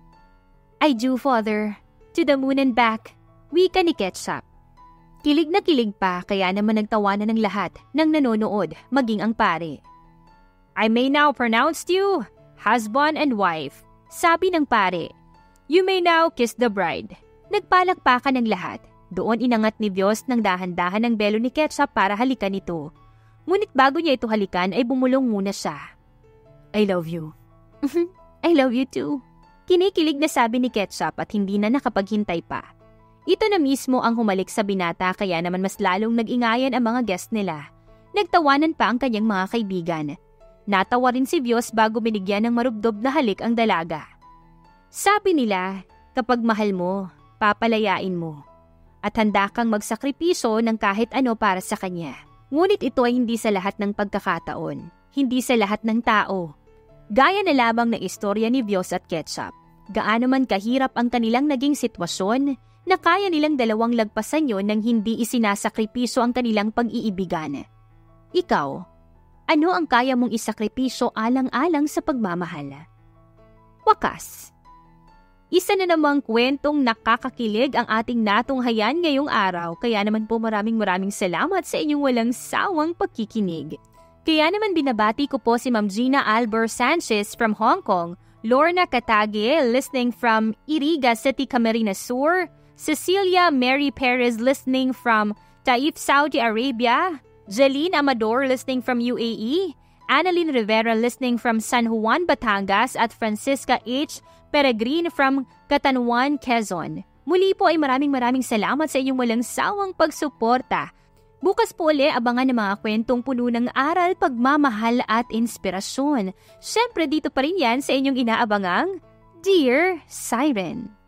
I do, Father. To the moon and back. Wika ni Ketchup. Kilig na kilig pa kaya naman nagtawanan ng lahat ng nanonood, maging ang pare. I may now pronounce you husband and wife, sabi ng pare. You may now kiss the bride. Nagpalakpakan ng lahat. Doon inangat ni Vios ng dahan-dahan ng belo ni Ketchup para halikan ito. Ngunit bago niya ito halikan ay bumulong muna siya. I love you. I love you too. Kinikilig na sabi ni Ketchup at hindi na nakapaghintay pa. Ito na mismo ang humalik sa binata kaya naman mas lalong nag-ingayan ang mga guest nila. Nagtawanan pa ang kanyang mga kaibigan. Natawa rin si Vios bago binigyan ng marubdob na halik ang dalaga. Sabi nila, kapag mahal mo, papalayain mo. At handa kang magsakripiso ng kahit ano para sa kanya. Ngunit ito ay hindi sa lahat ng pagkakataon. Hindi sa lahat ng tao. Gaya na lamang ng istorya ni Vios at Ketchup. Gaano man kahirap ang kanilang naging sitwasyon, na kaya nilang dalawang lagpasan yon nang hindi isinasakripiso ang kanilang pag-iibigan. Ikaw, ano ang kaya mong isakripiso alang-alang sa pagmamahal? Wakas. Isa na namang kwentong nakakakilig ang ating natunghayan ngayong araw, kaya naman po maraming salamat sa inyong walang sawang pagkikinig. Kaya naman binabati ko po si Ma'am Gina Albert Sanchez from Hong Kong, Lorna Katage listening from Iriga City, Camarines Sur, Cecilia Mary Perez listening from Taif, Saudi Arabia, Jeline Amador listening from UAE, Annalyn Rivera listening from San Juan, Batangas at Francisca H. Peregrine from Catanduan, Quezon. Muli po ay maraming salamat sa inyong walang sawang pagsuporta. Bukas po uli abangan ng mga kwentong puno ng aral, pagmamahal at inspirasyon. Siyempre dito pa rin yan sa inyong inaabangang Dear Siren.